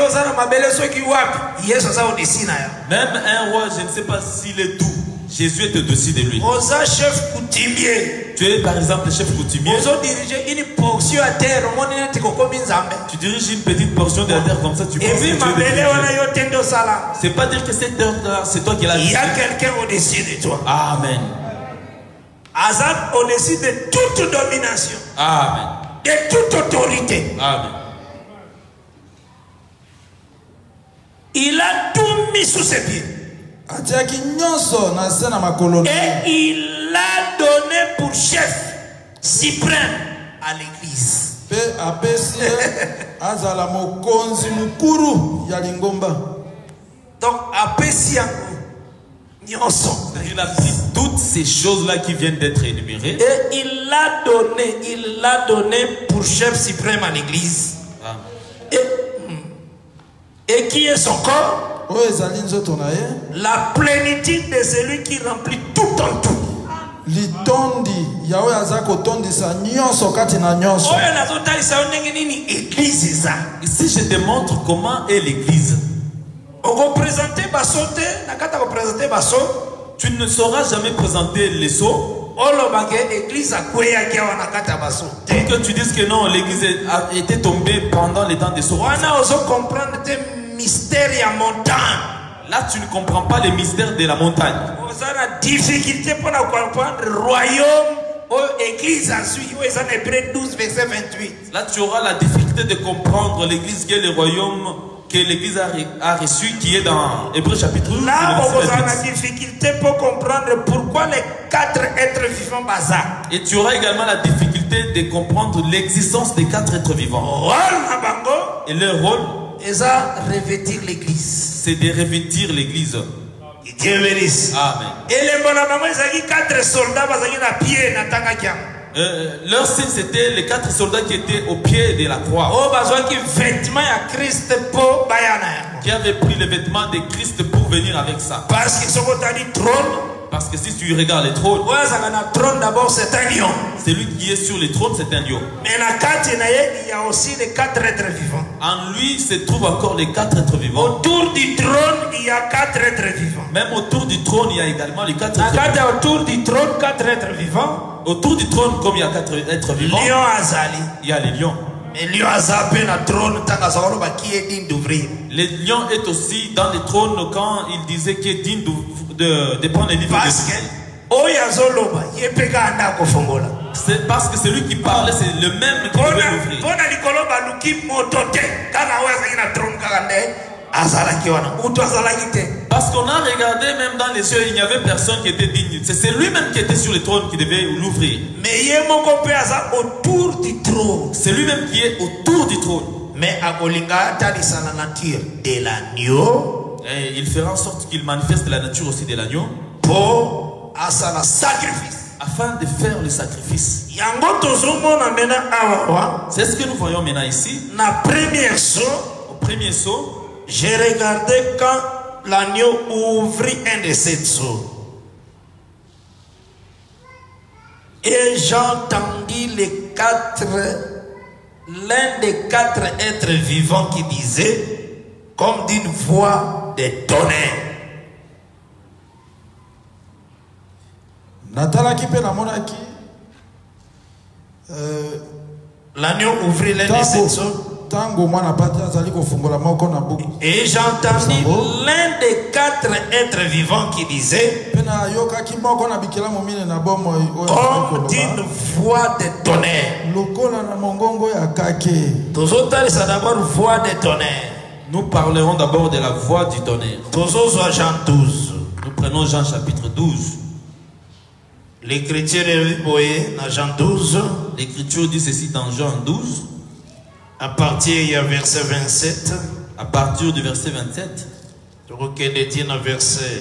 un roi, je ne sais pas s'il est tout. Jésus est au-dessus de lui. Chef coutumier. Tu es par exemple le chef coutumier. Une portion à terre. Tu diriges une petite portion de la terre comme ça. Tu penses que tu es c'est pas dire que cette terre-là, c'est toi qui l'as. Il y a quelqu'un au-dessus de toi. Amen. Azad au-dessus de toute domination. Amen. De toute autorité. Amen. Il a tout mis sous ses pieds. Et il l'a donné pour chef suprême à l'église. Donc, il a pris toutes ces choses-là qui viennent d'être énumérées. Et il l'a donné, il l'a donné pour chef suprême à l'église. Et, et qui est son corps? La plénitude de celui qui remplit tout en tout. Ici je te montre comment est l'église. Tu ne sauras jamais présenter les sceaux. Que tu dises que non, l'église a été tombée pendant les temps des sceaux. Là, tu ne comprends pas les mystères de la montagne. Difficulté pour comprendre le royaume aux églises à suivre. Hébreux douze, verset vingt-huit. Là, tu auras la difficulté de comprendre l'église qui est le royaume que l'église a, a reçu, qui est dans Hébreux chapitre douze. Là, on a la difficulté pour comprendre pourquoi les quatre êtres vivants bazar. Et tu auras également la difficulté de comprendre l'existence des quatre êtres vivants. Et leur rôle. revêtir l'église. C'est de revêtir l'église. Dieu bénisse. Amen. Et les bonamamans, ils ont quatre soldats, ils ont pied dans Tangakia. Euh, leur signe, c'était les quatre soldats qui étaient au pied de la croix. Oh, besoin qui vêtements à Christ pour bayana. Qui avaient pris les vêtements de Christ pour venir avec ça. Parce qu'ils sont au trône. Parce que si tu regardes les trônes, trône d'abord c'est un lion. Celui qui est sur les trônes, c'est un lion. Mais la carte, il y a aussi les quatre êtres vivants. En lui se trouvent encore les quatre êtres vivants. Autour du trône, il y a quatre êtres vivants. Même autour du trône, il y a également les quatre la êtres vivants. carte autour du trône, quatre êtres vivants. Autour du trône, comme il y a quatre êtres vivants, lion azali. Il y a les lions. Mais lion azali na trône tanga qui est digne d'ouvrir. Les lions est aussi dans les trônes quand il disait qu'il est digne de, de prendre les livres. Parce que c'est parce que celui qui parlait, c'est le même qui devait l'ouvrir. Parce qu'on a regardé même dans les cieux, il n'y avait personne qui était digne. C'est lui-même qui était sur le trône qui devait l'ouvrir. Mais il y a autour du trône. C'est lui-même qui est autour du trône. Mais à Golinga, la nature de l'agneau. Et il fera en sorte qu'il manifeste la nature aussi de l'agneau. Pour à sa sacrifice. Afin de faire le sacrifice. C'est ce que nous voyons maintenant ici. Na première saut, au premier saut, j'ai regardé quand l'agneau ouvrit un de ces sauts. Et j'entendis les quatre, l'un des quatre êtres vivants qui disait, comme d'une voix de tonnerre. Natalaki pe namonaki l'agneau ouvrit l'un de ces sauts. Tango mwana pati azali kofungola moko na buku. Et j'entendis l'un des quatre êtres vivants qui disait, pena yokaki moko na bikela momine na bomo comme d'une voix de tonnerre. Lokola na mongongo ya kake. Tozotali sa d'abord voix de tonnerre. Nous parlerons d'abord de la voix du tonnerre. Tozo Jean douze. Nous prenons Jean chapitre douze. L'écriture est dans Jean douze. L'écriture dit ceci dans Jean douze. À partir il y a verset vingt-sept. À partir du verset vingt-sept. Je crois qu'elle est dans verset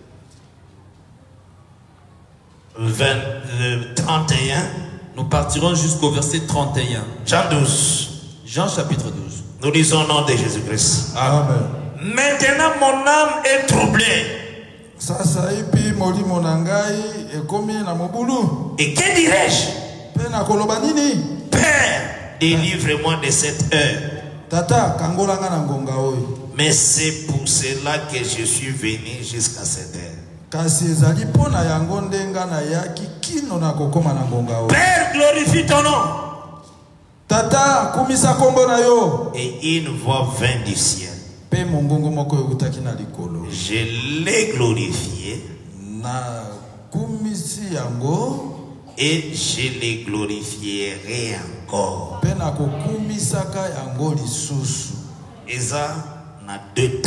vingt, trente et un. Nous partirons jusqu'au verset trente et un. Jean douze. Jean chapitre douze. Nous lisons au nom de Jésus-Christ. Amen. Maintenant mon âme est troublée. Sasa ipi molimo na ngai ekomi na mobulu. Et que dirais-je? Pe na koloba nini? Père, délivre-moi de cette heure. Tata kangola nga na ngonga oyo. Mais c'est pour cela que je suis venu jusqu'à cette heure. Kasi ezali pona yango ndenga na yaki kino na kokoma na ngonga oyo. Père, glorifie ton nom. Tata kumisa kombo na yo. Et une voix vint du ciel. Je l'ai glorifié na kumisi yango et je les glorifierai encore. Pena ko kumisaka yango lisusu. Et ça na deux temps.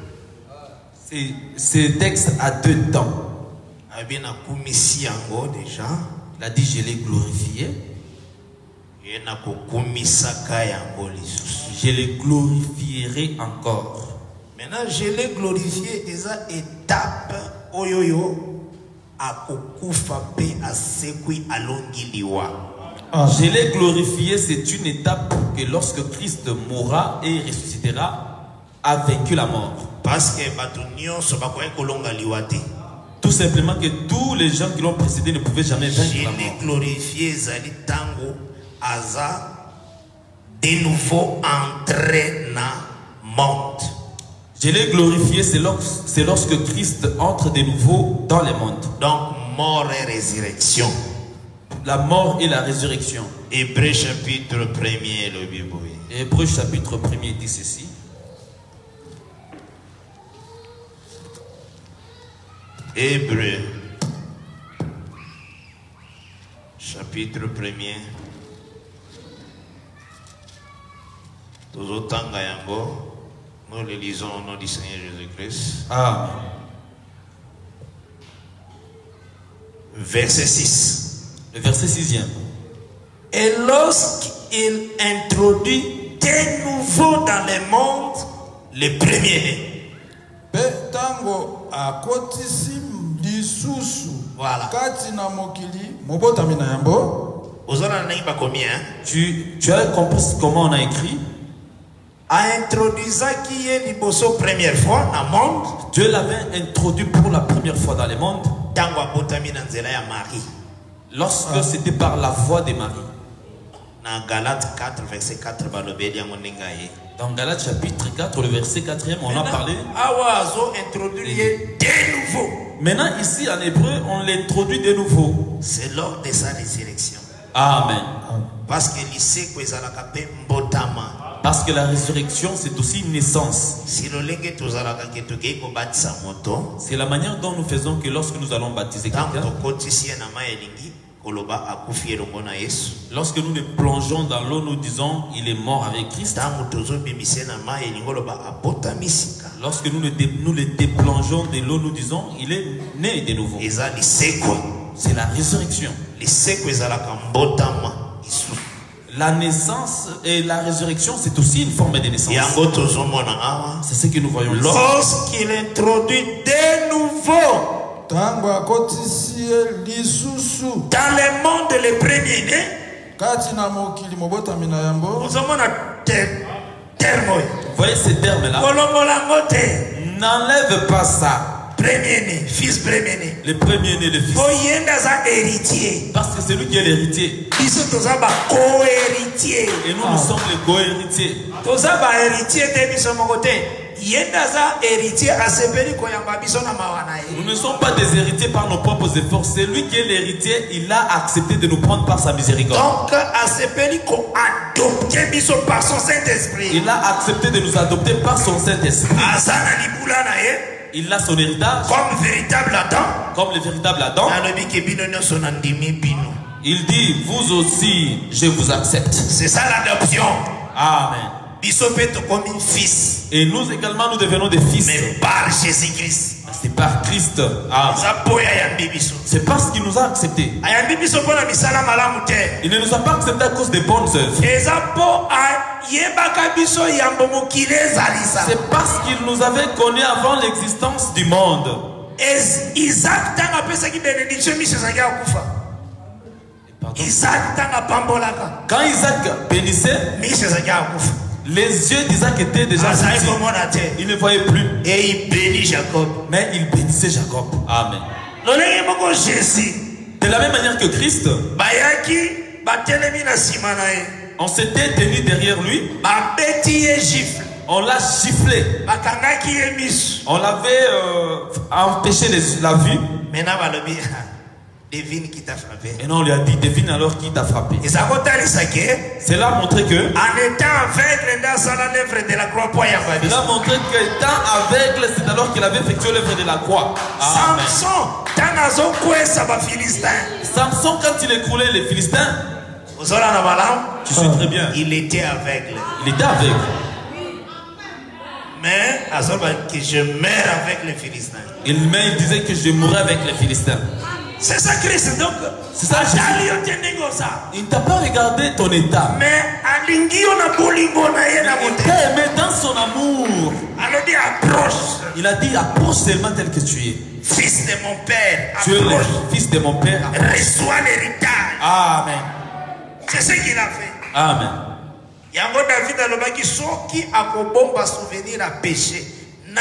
Ce texte a deux temps. Abi na kumisi yango déjà. Il a dit je l'ai glorifié. Et na ko kumisaka yango lisusu. Je les glorifierai encore. Maintenant, je l'ai glorifié, et ça étape oyoyo a kokufa pe a sekui alongi liwa. Je l'ai glorifié, c'est une étape que lorsque Christ mourra et ressuscitera, a vaincu la mort. Parce que batunyo so bakoye kolonga liwate. Tout simplement que tous les gens qui l'ont précédé ne pouvaient jamais vaincre la mort. Je l'ai glorifié, zali tango aza de nouveau entré na monde. Je l'ai glorifié, c'est lorsque, lorsque Christ entre de nouveau dans le monde. Donc, mort et résurrection. La mort et la résurrection. Hébreux chapitre premier, le Bible. Hébreux chapitre premier dit ceci. Hébreux chapitre premier. Tozotanga yango. Nous le lisons au nom du Seigneur Jésus-Christ. Amen. Verset six. Le verset sixième. Et lorsqu'il introduit de nouveau dans le monde le premier-né. Pe tango akotisi lisusu. Voilà. Kati na mokili mobotami na yambo. Ozona naïba combien? Tu, tu as compris comment on a écrit? A introduit qui est liboso première fois dans le monde. Dieu l'avait introduit pour la première fois dans le monde. Tango abotami na nzela ya Marie. Lorsque ah. c'était par la voix de Marie. Dans Galates quatre, verset quatre, dans Galates chapitre quatre, le verset quatrième, on a parlé. Introduit de nouveau. Maintenant, ici en hébreu, on l'introduit de nouveau. C'est lors de sa résurrection. Amen. Parce que lycée que ça mbotama. Parce que la résurrection, c'est aussi une naissance. C'est la manière dont nous faisons que lorsque nous allons baptiser quelqu'un, lorsque nous le plongeons dans l'eau, nous disons il est mort avec Christ. Lorsque nous le, dé, nous le déplongeons de l'eau, nous disons il est né de nouveau. C'est la résurrection. La naissance et la résurrection, c'est aussi une forme de naissance. C'est ce que nous voyons ici. Lorsqu'il introduit de nouveau dans le monde les premiers-nés, vous voyez ces termes-là? N'enlève pas ça. Premier-né, fils premier-né. Le premier-né, le fils. Héritier. Parce que c'est lui qui est l'héritier. Co-héritier. Et nous, nous sommes les co-héritiers. Nous ne sommes pas des héritiers par nos propres efforts. C'est lui qui est l'héritier. Il a accepté de nous prendre par sa miséricorde. Donc, par son Saint-Esprit. Il a accepté de nous adopter par son Saint-Esprit. Il a son héritage. Comme véritable Adam. Comme le véritable Adam. Il dit, vous aussi, je vous accepte. C'est ça l'adoption. Amen. Fils. Et nous également, nous devenons des fils. Mais par Jésus-Christ. C'est par Christ. C'est parce qu'il nous a acceptés. Il ne nous a pas acceptés à cause des bonnes œuvres. C'est parce qu'il nous avait connus avant l'existence du monde. Quand Isaac bénissait, les yeux d'Isaac étaient déjà petits. Il ne voyait plus. Et il bénit Jacob. Mais il bénissait Jacob. Amen. De la même manière que Christ, on s'était tenu derrière lui. On l'a giflé. On l'avait euh, empêché la vue. Devine qui t'a frappé. Et non, on lui a dit, devine alors qui t'a frappé. Cela a montré que, en étant aveugle dans l'œuvre de la croix, cela a montré qu'étant aveugle, c'est alors qu'il avait effectué l'œuvre de la croix. Samson, Samson, quand il écroulait les Philistins, tu sais très bien, il était aveugle. Il était aveugle. Mais, que je meurs avec les Philistins. Il, mais il disait que je mourrais avec les Philistins. C'est ça Christ, donc. C'est ça Jésus. Il ne t'a pas regardé ton état. Mais il t'a aimé dans son amour. Il a dit approche seulement tel que tu es. Fils de mon père. Tu es le fils de mon père. Reçois l'héritage. Amen. C'est ce qu'il a fait. Amen. Yango David a qui sont qui a bomba souvenir à péché.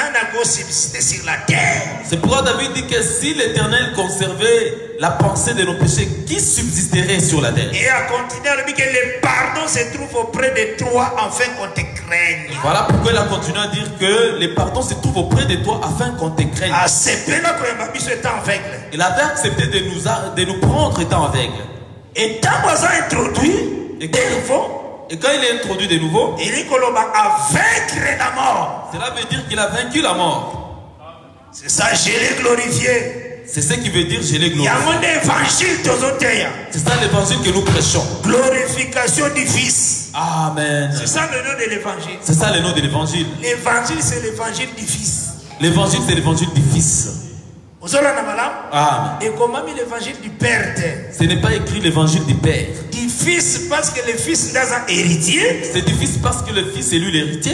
C'est pourquoi David dit que si l'Éternel conservait la pensée de nos péchés, qui subsisterait sur la terre? Et a continué à dire que le pardon se trouve auprès de toi afin qu'on te craigne. Voilà pourquoi il a continué à dire que le pardon se trouve auprès de toi afin qu'on te craigne. Il avait accepté de nous, de nous prendre étant aveugle. Et tant qu'on a introduit, et de nouveau, et quand il est introduit de nouveau, il dit qu'on a vaincu la mort. Cela veut dire qu'il a vaincu la mort. C'est ça, je l'ai glorifié. C'est ce qui veut dire je l'ai glorifié. C'est ça l'évangile que nous prêchons. Glorification du Fils. Amen. C'est ça le nom de l'évangile. C'est ça le nom de l'évangile. L'évangile, c'est l'évangile du Fils. L'évangile, c'est l'évangile du Fils. Amen. Et comment l'évangile du Père? Ce n'est pas écrit l'évangile du Père. Du Fils parce que le Fils n'est un héritier. C'est du Fils parce que le Fils est lui l'héritier.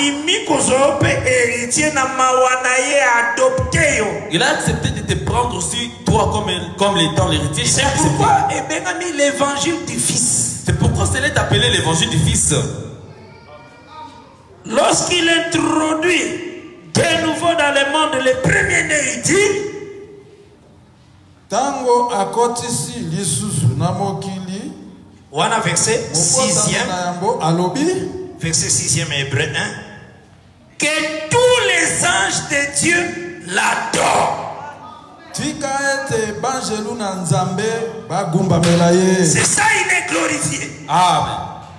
Il a accepté de te prendre aussi toi comme, comme l'étant l'héritier. C'est pourquoi il a mis l'évangile du Fils. C'est pourquoi cela est appelé l'évangile du Fils. Lorsqu'il introduit de nouveau dans le monde le premier né, il dit Tango akotisi lisusu na mokili. Wana verset sixième. Verset sixième hébreu un. Que tous les anges de Dieu l'adorent. C'est ça, il est glorifié. Amen.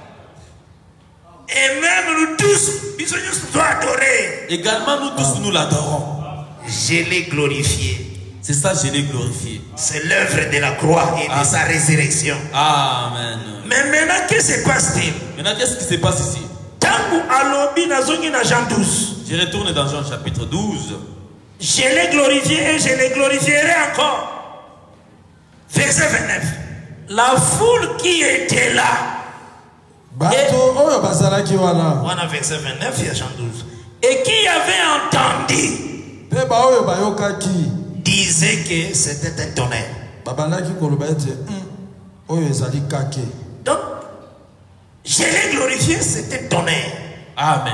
Et même nous tous, nous doit adorer. Également nous tous, nous l'adorons. Je l'ai glorifié. C'est ça, je l'ai glorifié. C'est l'œuvre de la croix et Amen. de sa résurrection. Amen. Mais maintenant, qu'est-ce qui se passe-t-il? Maintenant, qu'est-ce qui se passe ici? Je retourne dans Jean chapitre douze. Je l'ai glorifié et je le glorifierai encore. Verset vingt-neuf. La foule qui était là. Et, voilà, verset vingt-neuf, il y a Jean douze. Et qui avait entendu disait que c'était un tonnerre. Donc, je l'ai glorifié, c'était un tonnerre. Amen.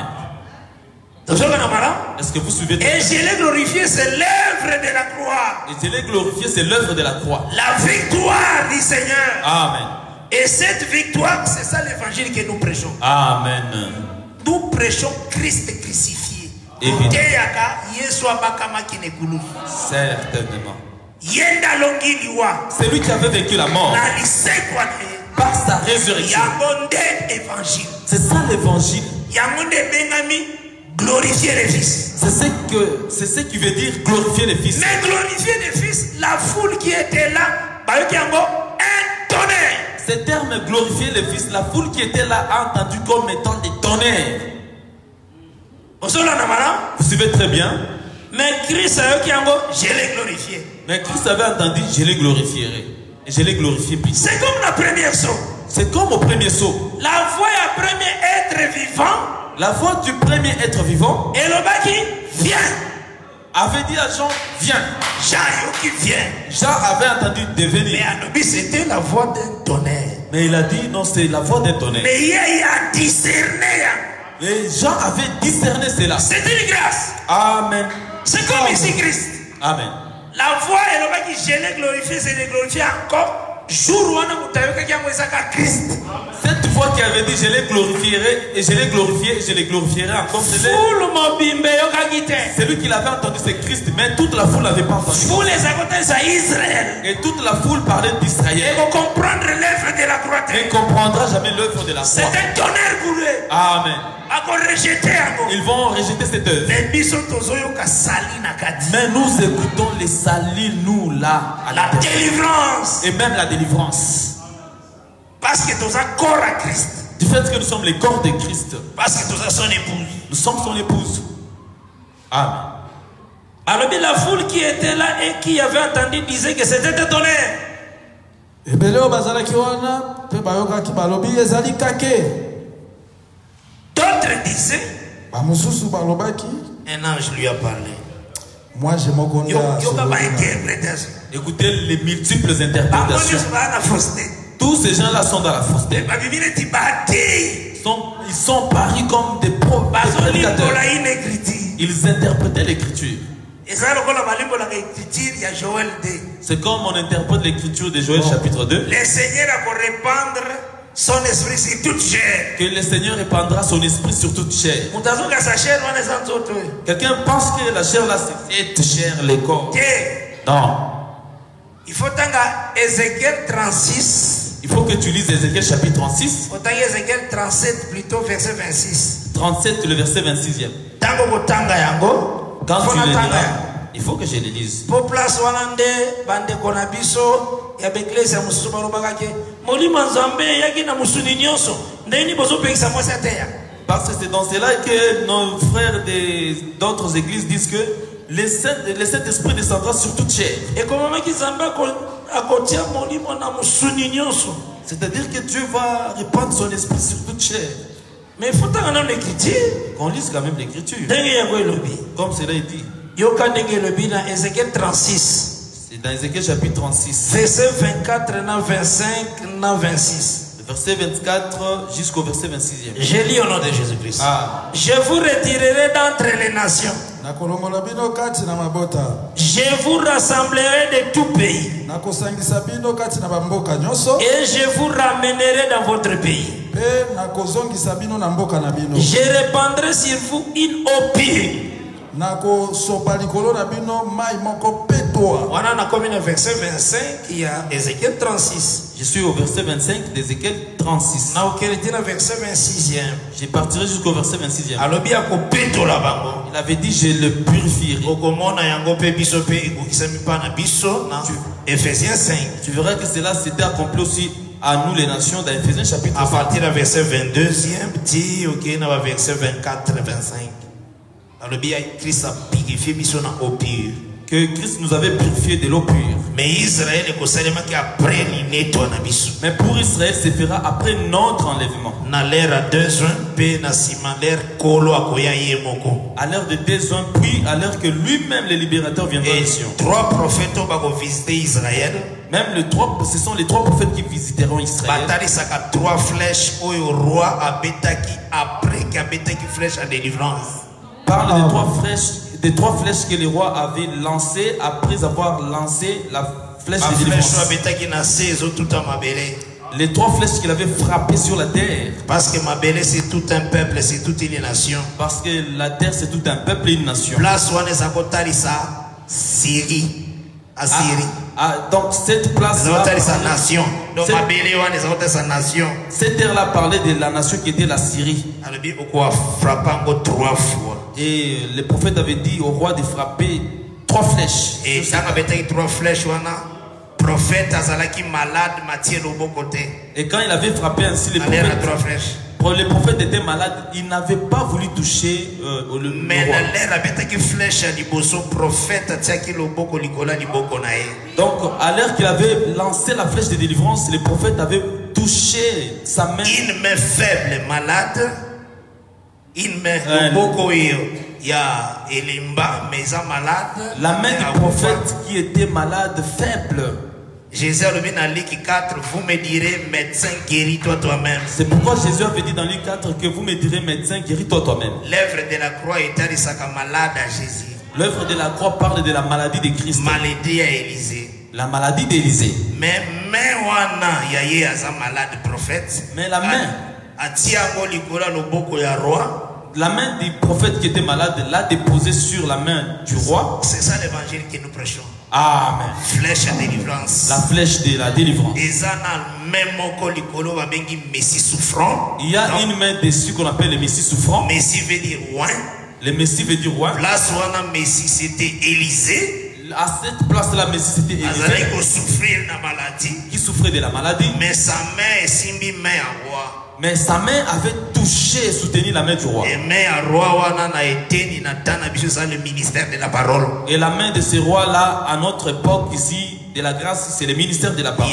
Est-ce que vous suivez? Et je l'ai glorifié, c'est l'œuvre de la croix. Et je l'ai glorifié, c'est l'œuvre de la croix. La victoire du Seigneur. Amen. Et cette victoire, c'est ça l'évangile que nous prêchons. Amen. Nous prêchons Christ crucifié. Évidemment. Certainement. C'est lui qui avait vécu la mort par sa résurrection. C'est ça l'évangile. Glorifier le Fils. C'est ce, que, c'est ce qui veut dire glorifier le Fils. Mais glorifier le Fils, la foule qui était là, un tonnerre. Ce terme glorifier le Fils, la foule qui était là a entendu comme étant des tonnerres. Vous suivez très bien. Mais Christ, je l'ai glorifié. Mais Christ avait entendu, je les glorifierai. Et je les glorifie plus. C'est comme la première saut. C'est comme au premier saut. La voix du premier être vivant. La voix du premier être vivant. Et le bas qui vient. Avait dit à Jean, viens. Jean qui vient. Jean avait entendu devenir. Mais Anubis, c'était la voix d'un tonnerre. Mais il a dit, non, c'est la voix d'un tonnerre. Mais il a discerné. Et Jean avait discerné cela. C'est une grâce. Amen. C'est comme ici Christ. Amen. La voix et le bas qui je l'ai glorifié, c'est de glorifier encore. Jour où on a Christ. Cette voix qui avait dit je les glorifierai et je les glorifierai et je les glorifierai encore. C'est lui qui l'avait entendu, c'est Christ, mais toute la foule n'avait pas entendu. Et toute la foule parlait d'Israël. Et comprendra jamais l'œuvre de la croix. C'est un tonnerre pour eux. Amen. Ils vont rejeter cette œuvre. Mais nous écoutons les salis, nous là, à la délivrance. Et même la délivrance. Parce que nous sommes corps à Christ. Du fait que nous sommes les corps de Christ. Parce que nous sommes son épouse. Nous sommes son épouse. Amen. Alors la foule qui était là et qui avait entendu disait que c'était un tonnerre. D'autres disaient, un ange lui a parlé. Moi, je me connais. Écoutez les multiples interprétations. Tous ces gens-là sont dans la fausseté. Ils sont, ils sont paris comme des prédicateurs. Ils interprétaient l'écriture. C'est comme on interprète l'écriture de Joël chapitre deux. Le Seigneur a pour répandre son esprit sur toute chair. Que le Seigneur répandra son esprit sur toute chair. Quelqu'un pense que la chair là c'est cette chair, les corps. Non. Il faut tanga Ézéchiel trente-six. Il faut que tu lises Ézéchiel chapitre trente-six. Faut tanga Ézéchiel trente-sept plutôt verset vingt-six. trente-sept le verset vingt-sixième. Tango tanga yango. Quand tu le liras, il faut que je le lise. Pour place walande bande konabiso ya beklesa mususu balobaka ke molima nzambe yaki na musuni nyonso ndeni bozo pekisa mwasi ateya. Parce que c'est dans cela que nos frères des- d'autres églises disent que le Saint- le Saint-Esprit descendra sur toute chair. Et comment Kizamba a côté mon lit, mon amour sounignoso. C'est-à-dire que Dieu va répandre son esprit sur toute chair. Mais il faut t'en l'écriture. Qu'on lise quand même l'écriture. Dengue ya kwa lobi. Comme cela est dit. Yoka dengue lobi dans Ézéchiel trente-six. C'est dans Ézéchiel chapitre trente-six. Verset vingt-quatre, na vingt-cinq, na vingt-six. Verset vingt-quatre jusqu'au verset vingt-sixième. Je lis au nom de Jésus-Christ. Ah. Je vous retirerai d'entre les nations. nakolongola bino kati na mabota Je vous rassemblerai de tout pays. nakosangisa bino kati na bamboka nyonso Et je vous ramènerai dans votre pays. mpe nakozongisa bino na mboka na bino Je répandrai sur vous une eau pure. nakosopa likolo na bino mai moko petwa. On a comme le verset vingt-cinq, il y a Ézéchiel trente-six. Je suis au verset vingt-cinq d'Ézéchiel trente-six. On a le verset vingt-sixième. Je partirai jusqu'au verset vingt-sixième. Alors bien qu'on pète là-bas. Il avait dit je le purifierai. Éphésiens cinq. Tu verras que cela s'était accompli aussi à nous les nations dans Éphésiens chapitre À cinq. partir du verset vingt-deuxième, dit ok, dans le verset vingt-quatre vingt-cinq. Alors bien Christ a purifié mission au pire. Que Christ nous avait purifié de l'eau pure. Mais Israël est seulement qui après il nettoie na biso. Mais pour Israël, se fera après notre enlèvement. Na l'ère à deux ans, pe na sima l'ère kolo akoya yemoko. À l'heure de désunt, puis à l'heure que lui-même, le libérateur, viendra Et en mission. trois prophètes ont visité Israël. Même les trois, ce sont les trois prophètes qui visiteront Israël. Batari saka trois flèches au roi abetaki après qui abetaki flèche à délivrance. Parle des trois flèches, des trois flèches que le roi avait lancées après avoir lancé la flèche de délivrance. Les trois flèches qu'il avait frappées sur la terre. Parce que Mabélé c'est tout un peuple, c'est toute une nation. Parce que la terre c'est tout un peuple et une nation. Place où on est Syrie. À Syrie. Ah, ah, donc cette place-là. sa nation. Donc Mabélé on est sa nation. Cette terre-là parlait de la nation qui était la Syrie. Alors bien pourquoi frapper encore trois fois. Et le prophète avait dit au roi de frapper trois flèches. Et ça avait trois flèches, le prophète Azalaki malade, Matthieu Lobo côté. Et quand il avait frappé ainsi le prophète, le prophète était malade, il n'avait pas voulu toucher euh, le, mais le roi. Donc à l'heure qu'il avait lancé la flèche de délivrance, le prophète avait touché sa main. Une main faible, malade. Une main beaucoup il y a Elimba, mais malade. La main du prophète qui était malade, faible. Jésus a dit dans Luc quatre, vous me direz médecin, guéris-toi toi-même. C'est pourquoi Jésus avait dit dans Luc quatre que vous me direz médecin, guéris-toi toi-même. L'œuvre de la croix est à malade à Jésus. L'œuvre de la croix parle de la maladie de Christ. Maladie à Élisée. La maladie d'Élisée. Mais mais wana yaye asa malade prophète. Mais la main. Atia mo likola loboko ya roi. La main du prophète qui était malade l'a déposée sur la main du roi. C'est ça l'évangile que nous prêchons. Amen. Flèche à délivrance. La flèche de la délivrance. Il y a une main dessus qu'on appelle le Messie souffrant. Messie veut dire roi. Le Messie veut dire roi. Place où on a Messie, c'était Élisée. À cette place-là, Messie, c'était Élisée. Qui souffrait de la maladie. Mais sa main est simbi main à roi. Mais sa main avait touché et soutenu la main du roi. Et le ministère de la parole. Et la main de ce roi-là, à notre époque ici, de la grâce, c'est le ministère de la parole.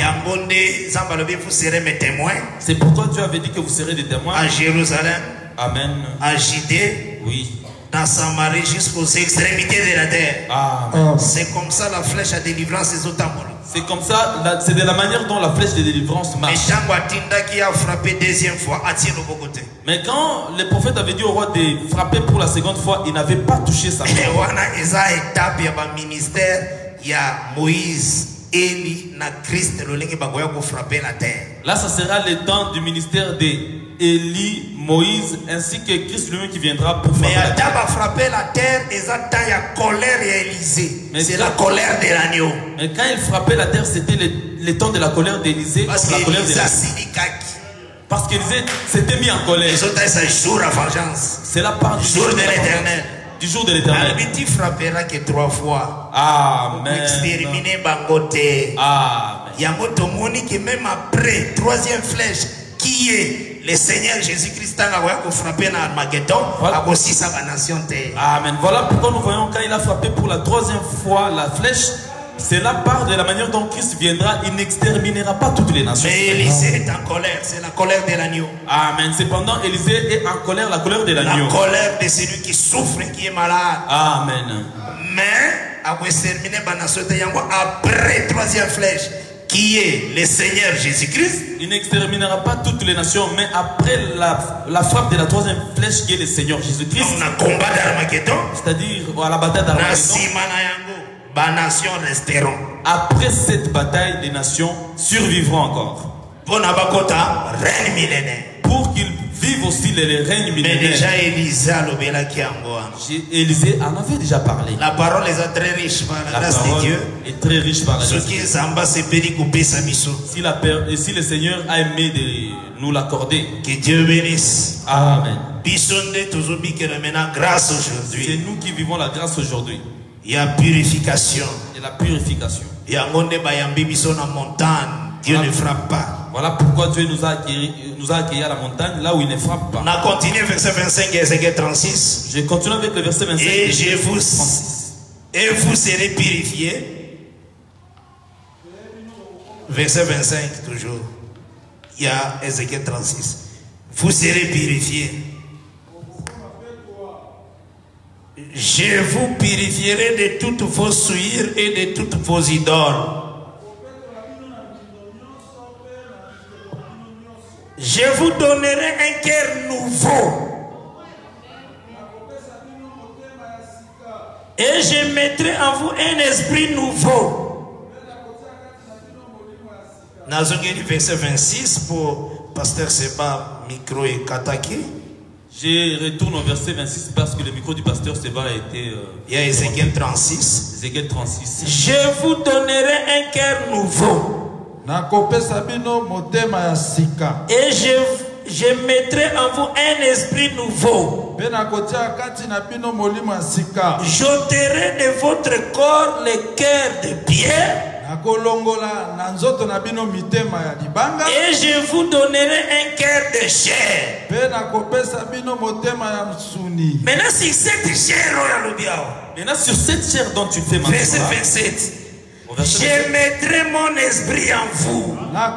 C'est pourquoi Dieu avait dit que vous serez des témoins. À Jérusalem. Amen. À Judée. Oui. Dans Samarie jusqu'aux extrémités de la terre. Amen. C'est comme ça la flèche à délivrance des autres. C'est comme ça, c'est de la manière dont la flèche de délivrance marche. Qui a frappé deuxième fois, attire le côté. Mais quand le prophète avait dit au roi de frapper pour la seconde fois, il n'avait pas touché sa main. Ministère, il y a Moïse, Élie, na Christ, le frapper la terre. Là, ça sera le temps du ministère de Élie, Moïse, ainsi que Christ lui-même qui viendra pour frapper mais la terre. Mais frapper la terre, il y a colère et Élisée. C'est la colère de l'agneau. Mais quand il frappait la terre, c'était le, le temps de la colère d'Élisée. Parce la colère de Parce qu'Élisée s'était mis en colère. C'est jour à vengeance. C'est la part du jour de l'éternel. Du jour de l'éternel. Tu frapperas que trois fois. Amen. Exterminer Bangote. Amen. Il y a un monique même après, troisième flèche, qui est le Seigneur Jésus-Christ a frappé dans Armageddon, a aussi sa nation. Amen. Voilà pourquoi nous voyons quand il a frappé pour la troisième fois la flèche. Cela part de la manière dont Christ viendra, il n'exterminera pas toutes les nations. Mais Élisée est en colère, c'est la colère de l'agneau. Amen. Cependant, Élisée est en colère, la colère de l'agneau. La colère de celui qui souffre et qui est malade. Amen. Mais, après troisième flèche, qui est le Seigneur Jésus-Christ, il n'exterminera pas toutes les nations, mais après la, la frappe de la troisième flèche qui est le Seigneur Jésus-Christ, on a combat d'Armageddon, c'est-à-dire à la bataille d'Armageddon, nations resteront. Après cette bataille, les nations survivront encore. Règne millénaire. Pour qu'ils vivent aussi les règnes millénaires. Mais déjà Élisée Élisée en avait déjà parlé. La parole est très riche par la, la grâce de Dieu. Est très riche par la grâce de Dieu. Si, la, si le Seigneur a aimé de nous l'accorder. Que Dieu bénisse. Amen. Grâce aujourd'hui. C'est nous qui vivons la grâce aujourd'hui. Il y a purification. Et la purification. Il y a montagne. Dieu ne frappe pas. Voilà pourquoi Dieu nous a accueillis, nous a accueillis à la montagne, là où il ne frappe pas. On a continué verset vingt-cinq et verset trente-six. Je continue avec le verset vingt-cinq. Et, je vous, et vous serez purifiés. Verset vingt-cinq toujours. Il y a Ézéchiel trente-six. Vous serez purifiés. Je vous purifierai de toutes vos souillures et de toutes vos idoles. Je vous donnerai un cœur nouveau. Et je mettrai en vous un esprit nouveau. Nazongeli verset vingt-six pour Pasteur Seba, micro et Kataki. Je retourne au verset vingt-six parce que le micro du pasteur Seba a été... Euh, Il y a Ézéchiel trente-six. Ézéchiel trente-six. Je vous donnerai un cœur nouveau. Et je, je mettrai en vous un esprit nouveau. J'ôterai de votre corps le cœur de pierre. Et je vous donnerai un cœur de chair. Maintenant, sur cette chair, maintenant sur cette chair dont tu fais maintenant, verset vingt-sept. Je mettrai mon esprit en vous.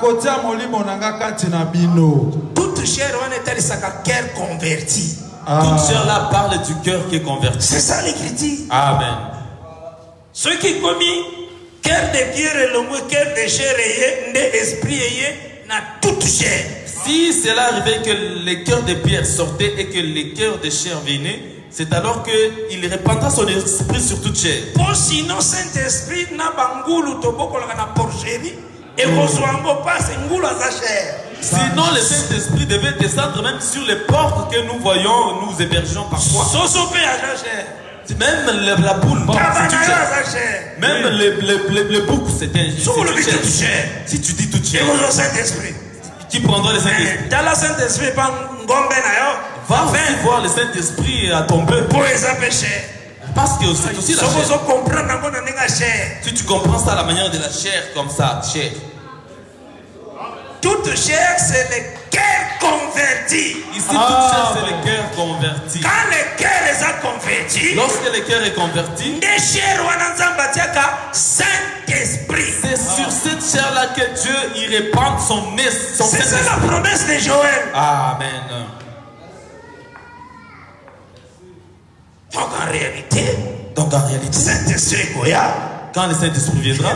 Toute chair, on est allé à cœur converti. Toute chair là parle du cœur qui est converti. C'est ça l'écriture. Amen. Ce qui commis cœur de pierre et le mot cœur de chair et d'esprit et n'a toute chair. Si cela arrivait que les cœurs de pierre sortaient et que les cœurs de chair venaient, c'est alors qu'il répandra son esprit sur toute chair. Pour sinon Saint-Esprit n'a pas ngoulou to boko la na porcherie et kozwango passe ngoulou à sa chair. Sinon le Saint-Esprit devait descendre même sur les portes que nous voyons, nous hébergeons parfois. Sosopé à sa chair. Même la, la boule, bon, même oui. le, le, le, le bouc, c'est un chair. Si tu dis tout chair, qui prendra le Saint-Esprit? Dans le Saint-Esprit, va aussi voir le Saint-Esprit à tomber. Parce que c'est aussi la chair. Si tu comprends ça à la manière de la chair, comme ça, chair. Toute chair, c'est le cœur converti. Ici, ah, toute chair, c'est le cœur converti. Quand le cœur est converti, lorsque le cœur est converti, Saint-Esprit. C'est sur cette chair-là que Dieu y répand son esprit. C'est ça la promesse de Joël. Amen. Donc en réalité, donc en réalité, Saint-Esprit Goya. Quand le Saint-Esprit viendra,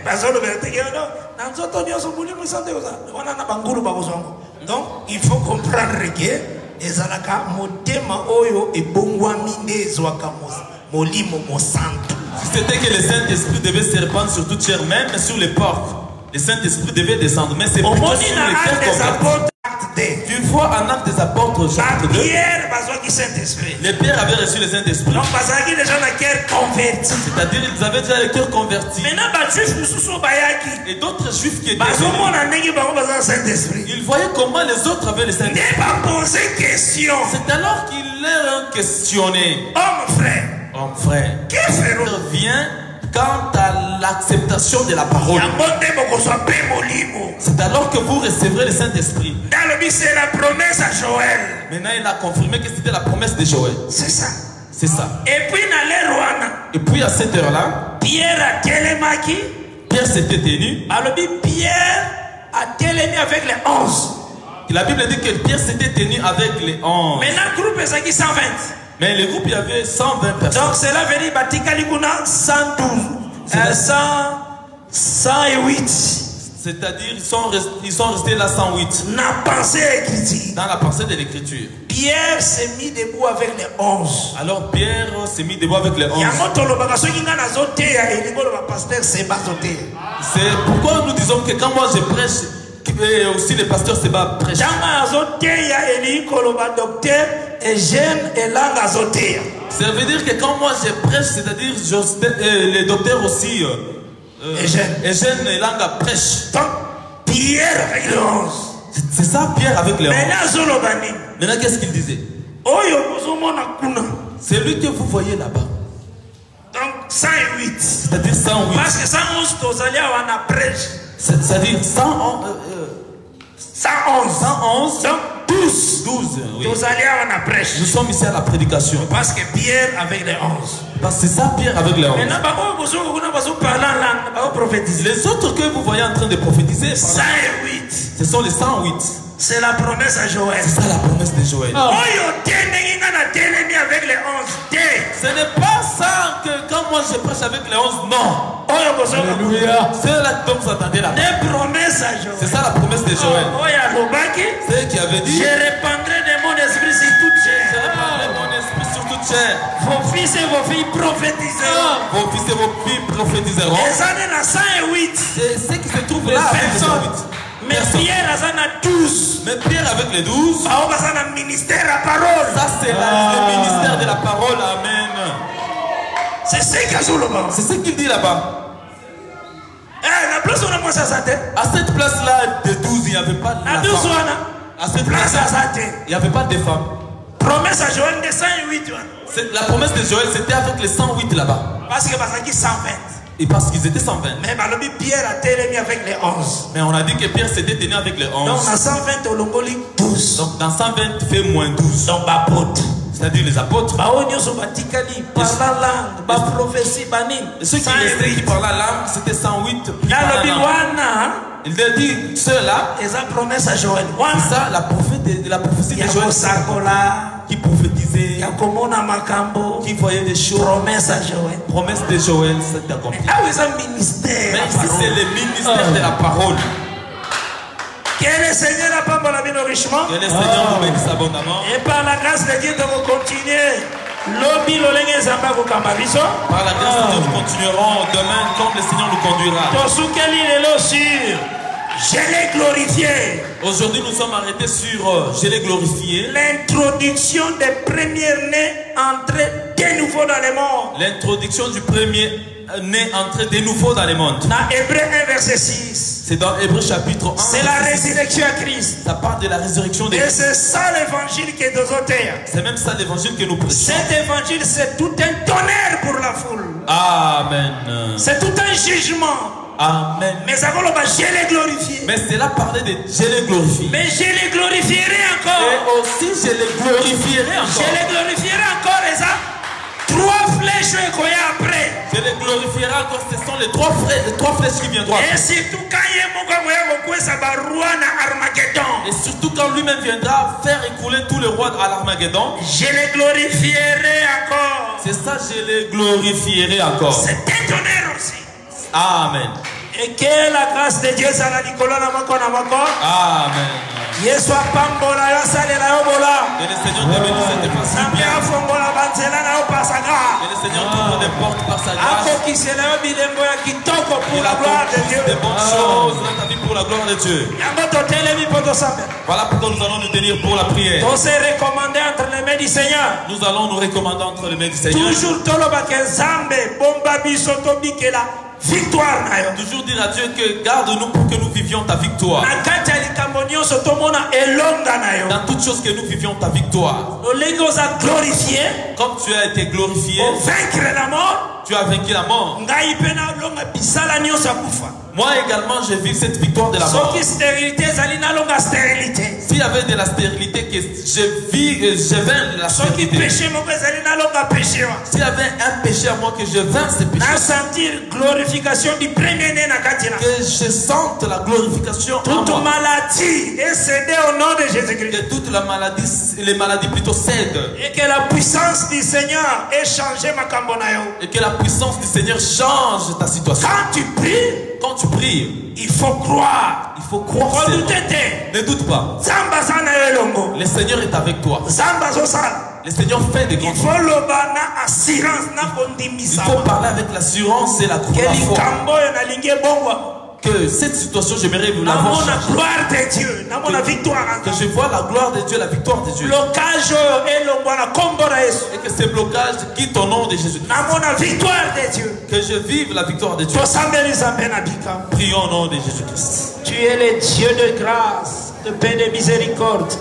donc il faut comprendre que ezalaka motema oyo ebongwami nde ezwaka molimo mosantu. Si c'était que le Saint-Esprit devait se répandre sur toute chair, même sur les portes, le Saint-Esprit devait descendre, mais c'est plutôt sur les cœurs convertis. Tu vois en Actes des Apôtres, chapitre deux, les Pierre avaient reçu le Saint-Esprit. C'est-à-dire qu'ils avaient déjà le cœur converti. Et d'autres juifs qui étaient venus, ils voyaient comment les autres avaient le Saint-Esprit. C'est alors qu'ils leur ont questionné. Homme frère, Homme frère, viens quant à l'acceptation de la parole. C'est alors que vous recevrez le Saint-Esprit. C'est la promesse à Joël. Maintenant, il a confirmé que c'était la promesse de Joël. C'est ça. C'est ça. Et puis, Et puis à cette heure-là, Pierre a télémaki. Pierre s'était tenu. Alors, Pierre a télémi avec les onze. La Bible dit que Pierre s'était tenu avec les onze. Maintenant, le groupe est qui cent vingt. Mais le groupe, il y avait cent vingt personnes. Donc, cela veut dire que cent douze. Euh, cent huit. C'est-à-dire ils sont, restés, ils sont restés là cent huit. Dans la pensée de l'écriture. Pierre s'est mis debout avec les onze. Alors Pierre s'est mis debout avec les onze. C'est pourquoi nous disons que quand moi je prêche, et aussi le pasteur Seba prêche. Ça veut dire que quand moi je prêche, c'est-à-dire euh, les docteurs aussi. Euh, Eugène et Langa prêche. Donc, Pierre avec les onze. C'est ça, Pierre avec les onze. Maintenant, qu'est-ce qu'il disait? C'est lui que vous voyez là-bas. Donc, cent huit. C'est-à-dire cent huit. Parce que cent onze, on a prêche. C'est-à-dire cent onze. cent onze. cent onze. Donc, douze. douze, oui. Nous sommes ici à la prédication. Parce que Pierre avec les onze. Parce que c'est ça, Pierre avec les onze. Les autres que vous voyez en train de prophétiser, cent huit. Ce sont les cent huit. C'est la promesse à Joël. C'est ça la promesse de Joël. Oh. Avec les onze. Ce n'est pas ça que quand moi je prêche avec les onze, non. Alléluia. C'est là que vous entendez là. C'est ça la promesse de Joël. C'est qui avait dit. Je répandrai de mon esprit sur toute chair. Je répandrai mon esprit sur toute chair. Vos fils et vos filles prophétiseront. Vos fils et vos filles prophétiseront. C'est ce qui se trouve là avec les cent huit. Mais Pierre a douze. Mais Pierre avec les douze. Ça ministère à parole. Ça c'est ah. le ministère de la parole. Amen. C'est ce qu'il dit là-bas. Eh, la place où on a ça à cette place-là de douze, il n'y avait pas de à douze, à cette place il n'y avait pas de femmes. Promesse à Joël de cent huit. La promesse de Joël, c'était avec les cent huit là-bas. Parce que parce qu'il cent vingt. Et parce qu'ils étaient cent vingt. Mais Pierre a tenu avec les onze. Mais on a dit que Pierre s'était tenu avec les onze. Donc dans cent vingt, au Longoli, douze. Donc dans cent vingt, fait moins douze. Donc apôtres. C'est-à-dire les apôtres. Ceux qui restaient qui parlaient la langue, c'était cent huit. Il a dit, ceux-là, c'est la promesse à Joël. C'est ça, la, prophète, la prophétie de Joël. Qui prophétisait, qui voyait des choses. Promesse à Joël. Promesse de Joël, c'est accompli. Ah oui, c'est un ministère. Mais ici, c'est le ministère oh. de la parole. Que le Seigneur n'a pas pour la vie richement. Que le Seigneur nous bénisse abondamment. Et par la grâce de Dieu, nous allons continuer. Par la grâce de Dieu, nous continuerons demain comme le Seigneur nous conduira. Je l'ai glorifié. Aujourd'hui, nous sommes arrêtés sur euh, je l'ai glorifié. L'introduction des premiers-nés entrés de nouveau dans le monde. L'introduction du premier né entré de nouveau dans le monde. Dans Hébreu un verset six. C'est dans Hébreu chapitre un. C'est la résurrection à Christ. Ça parle de la résurrection de Et Christ. c'est ça l'évangile que nous avons. C'est même ça l'évangile que nous prêchons. Cet évangile, c'est tout un tonnerre pour la foule. Amen. C'est tout un jugement. Amen. Mais ça je l'ai glorifié. Mais cela parlait de je l'ai glorifié. Mais je les glorifierai encore. Et aussi je les glorifierai encore. Je les glorifierai encore et ça. Trois flèches qu'on y a après. Je les glorifierai encore. Ce sont les trois flèches, les trois flèches qui viendront après. Et surtout quand il y a Armageddon. Et surtout quand lui-même viendra faire écouler tous les rois à l'Armageddon. Je les glorifierai encore. C'est ça, je les glorifierai encore. C'est un tonnerre aussi. Amen. Et que la grâce de Dieu soit là, Nicolas, Amen. Yesu apambola yo salela yo bola. Que le Seigneur te bénisse et te fasse bien. Que le Seigneur t'ouvre des portes par sa grâce. Pour la gloire de Dieu. Des bonnes choses dans ta vie pour la gloire de Dieu. Voilà pourquoi nous allons nous tenir pour la prière. On s'est recommandé entre les mains du Seigneur. Nous allons nous recommander entre les mains du Seigneur. Toujours toloba ke Nzambe bomba biso to bikela. Victoire. Toujours dire à Dieu que garde-nous pour que nous vivions ta victoire. Na kati ya likambo Dans toutes choses que nous vivions, ta victoire. Comme tu as été glorifié, tu as vaincu la mort. Moi également, je vis cette victoire de la mort. S'il y avait de la stérilité, que je vis, je vains la stérilité. S'il y avait un péché à moi, que je vains ce péché. Que je sente la glorification en toute moi. maladie est cédée au nom de Jésus-Christ. Que toutes la maladie, les maladies plutôt cèdent. Et que la puissance du Seigneur ait changé ma cambonayo. Et que la puissance du Seigneur change ta situation. Quand tu pries, quand tu pries, il faut croire. Il faut croire. Ne doute pas. Le Seigneur est avec toi. Le Seigneur fait des grandes choses. Il faut parler avec l'assurance et la foi. Que cette situation, j'aimerais vous la voir. Que, que je vois la gloire de Dieu, la victoire de Dieu. Et que ces blocages quittent au nom de Jésus. Que je vive la victoire de Dieu. Prions au nom de Jésus-Christ. Tu es le Dieu de grâce, de paix et de miséricorde.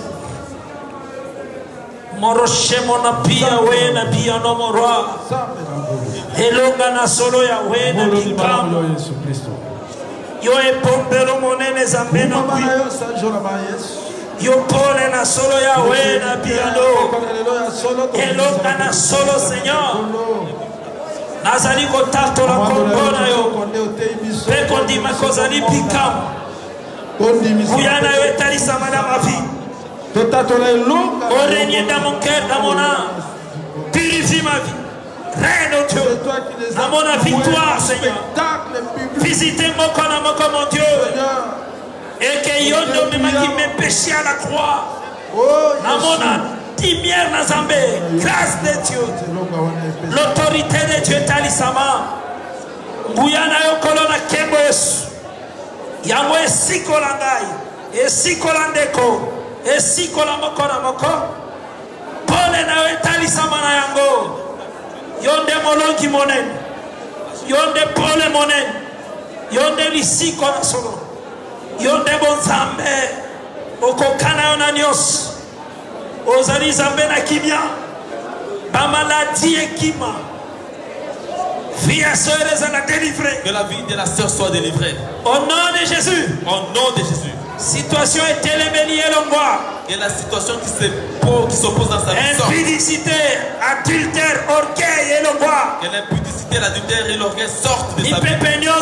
Moroshe monapia wena pia no morwa. Elonga na solo ya wena bikam. Yo e pompelo monene zambeno kwi. Yo pole na solo ya wena pia no. Elonga na solo Seigneur. Nazali kotato la kombona yo. Peko ndima kozali bikam. Uyana yo etali samana ma vie. Au régner dans mon cœur, dans mon âme. Purifie ma vie. Règne au Dieu. Dans mon victoire, Seigneur. Visitez mon corps, mon Dieu. Et que yondo me qui me péché à la croix. Dans mon âme. Dimière na Zambé. Grâce de Dieu. L'autorité de Dieu est alisama. Buyana yo kolona kembo yesu. Yango esiko langai. Esiko landeko. Et si kolamoko na moko pole na wetali samana yango yonde molongi monen yonde pole monen yonde lisiko na solo yonde bonzambe okokana yona nyos ozali zambe na kimia ba maladie ekima vie à sœur ezala délivrée. Que la vie de la sœur soit délivrée. Au nom de Jésus. Au nom de Jésus. Situation est téléméliée l'ongwa. Et la situation qui s'oppose dans sa vie. Impudicité, adultère, orgueil et l'ongwa. Que l'impudicité, l'adultère et l'orgueil sortent de sa vie.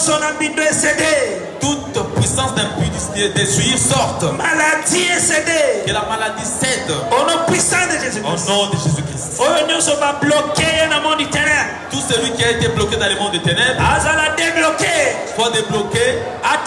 Toute puissance d'impudicité, d'essuyer sorte. Maladie est cédée. Que la maladie cède. Au nom puissant de Jésus-Christ. Au nom de Jésus-Christ. Tout celui qui a été bloqué dans le monde des ténèbres soit débloqué.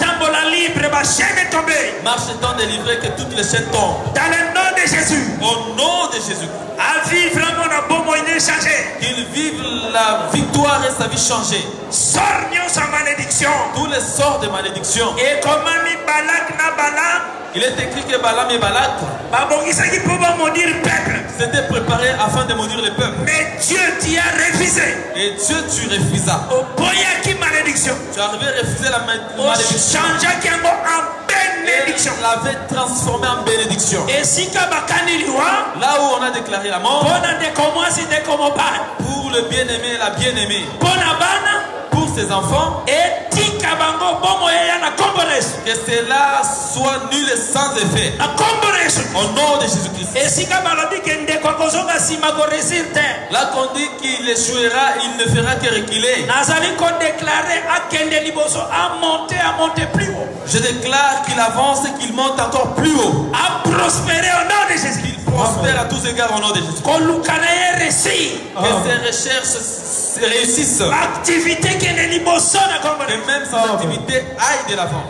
Marche étant délivré, que toutes les chaînes tombent. Dans le nom de Jésus. Au nom de Jésus. À vivre qu'il vive la victoire et sa vie changée. Sors malédiction. Tous les sorts de malédiction. Et comment Balak na Balak. Il est écrit que Balaam et Balak s'étaient préparés afin de maudire le peuple. Mais Dieu t'y a refusé. Et Dieu tu refusas. Tu as refusé la malédiction. bénédiction. Il l'avait transformé en bénédiction. Et si là où on a déclaré la mort, pour le bien-aimé et la bien-aimée, pour ses enfants, que cela soit nul et sans effet. Au nom de Jésus-Christ. Là qu'on dit qu'il échouera, il ne fera que reculer. Je déclare qu'il avance et qu'il monte encore plus haut. À prospérer au nom de Jésus. Qu'il prospère à tous égards au nom de Jésus. Que ses recherches réussissent. Activité qui est libre. Que même ses activités aillent de l'avant.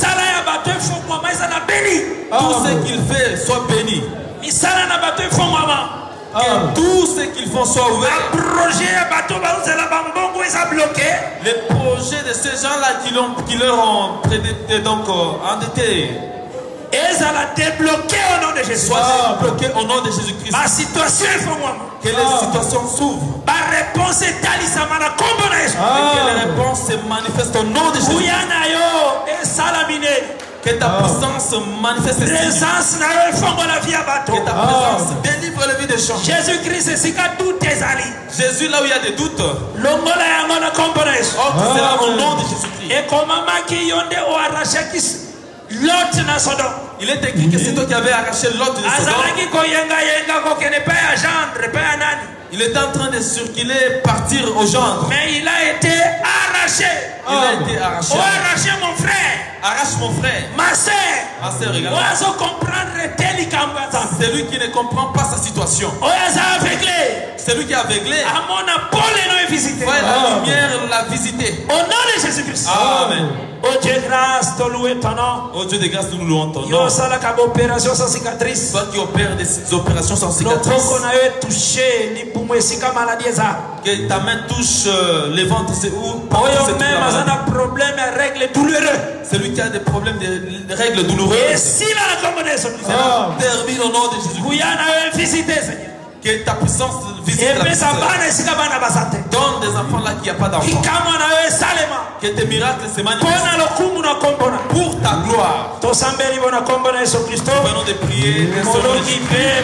Tout ce qu'il fait soit béni. Que tout ce qu'ils font soit ouvert. Les projets de ces gens-là qui, qui leur ont donc endettés soit débloqué au nom de Jésus. Soit débloqué au nom de Jésus-Christ. Ma situation est pour moi. Que les situations s'ouvrent. Ma réponse est talisama comme que les réponses se manifestent au nom de Jésus. Que ta puissance manifeste ses signes. Présence na yo fongola vie ya bato. Que ta présence délivre la vie des gens. Jésus-Christ esika tout ezali. Jésus là où il y a des doutes. Longola yango na kombo na Yesu. Oh, que c'est là au nom de Jésus-Christ. Et comment qui yonde o arraché Lot na Sodome. Il est écrit que c'est toi qui avais arraché Lot de Sodome. Azalaki ko yenga yenga ko kene pa ya gendre, pa ya nani. Il était en train de circuler, partir au gendre. Mais il a été arraché. Il a été arraché. Oh, arraché mon frère. Arrache mon frère. Ma sœur. Ma sœur, regarde. Oazo comprendre tel kambata. C'est lui qui ne comprend pas sa situation. Oazo aveuglé. C'est lui qui est aveuglé. Amona Paul est visité. Ouais, la lumière l'a visité. Au nom de Jésus-Christ. Amen. Oh Dieu de grâce, te louer ton nom. Oh Dieu de grâce, nous louons ton nom. Yo sala kaba opération sans cicatrice. Toi qui opères des opérations sans cicatrice. Lopoko na yo touché ni pumo esika maladie za. Que ta main touche euh, les ventres, c'est où? Oyo même azana problème règle douloureux. Celui qui a des problèmes de, de règles douloureuses. Et si la combinaison. Termine au nom de Jésus. Kuyana yo visiter Seigneur. Que ta puissance visite la puissance. Donne des enfants là qui n'y a pas d'enfants. Que tes miracles se manifestent pour ta gloire. Nous venons de prier. C'est lui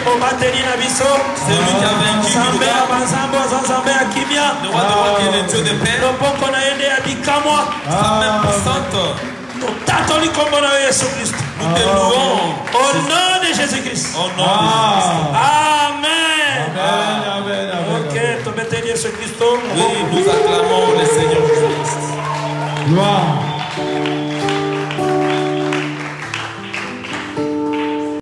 qui a vaincu le roi de roi qui est le Dieu de paix. Sa main puissante. Nous te louons. Au nom de Jésus-Christ. Au nom de Jésus-Christ. Amen. Amen, amen, amen. Ok, tu mettez Jésus-Christ. Oui, nous acclamons le Seigneur Jésus-Christ. Gloire.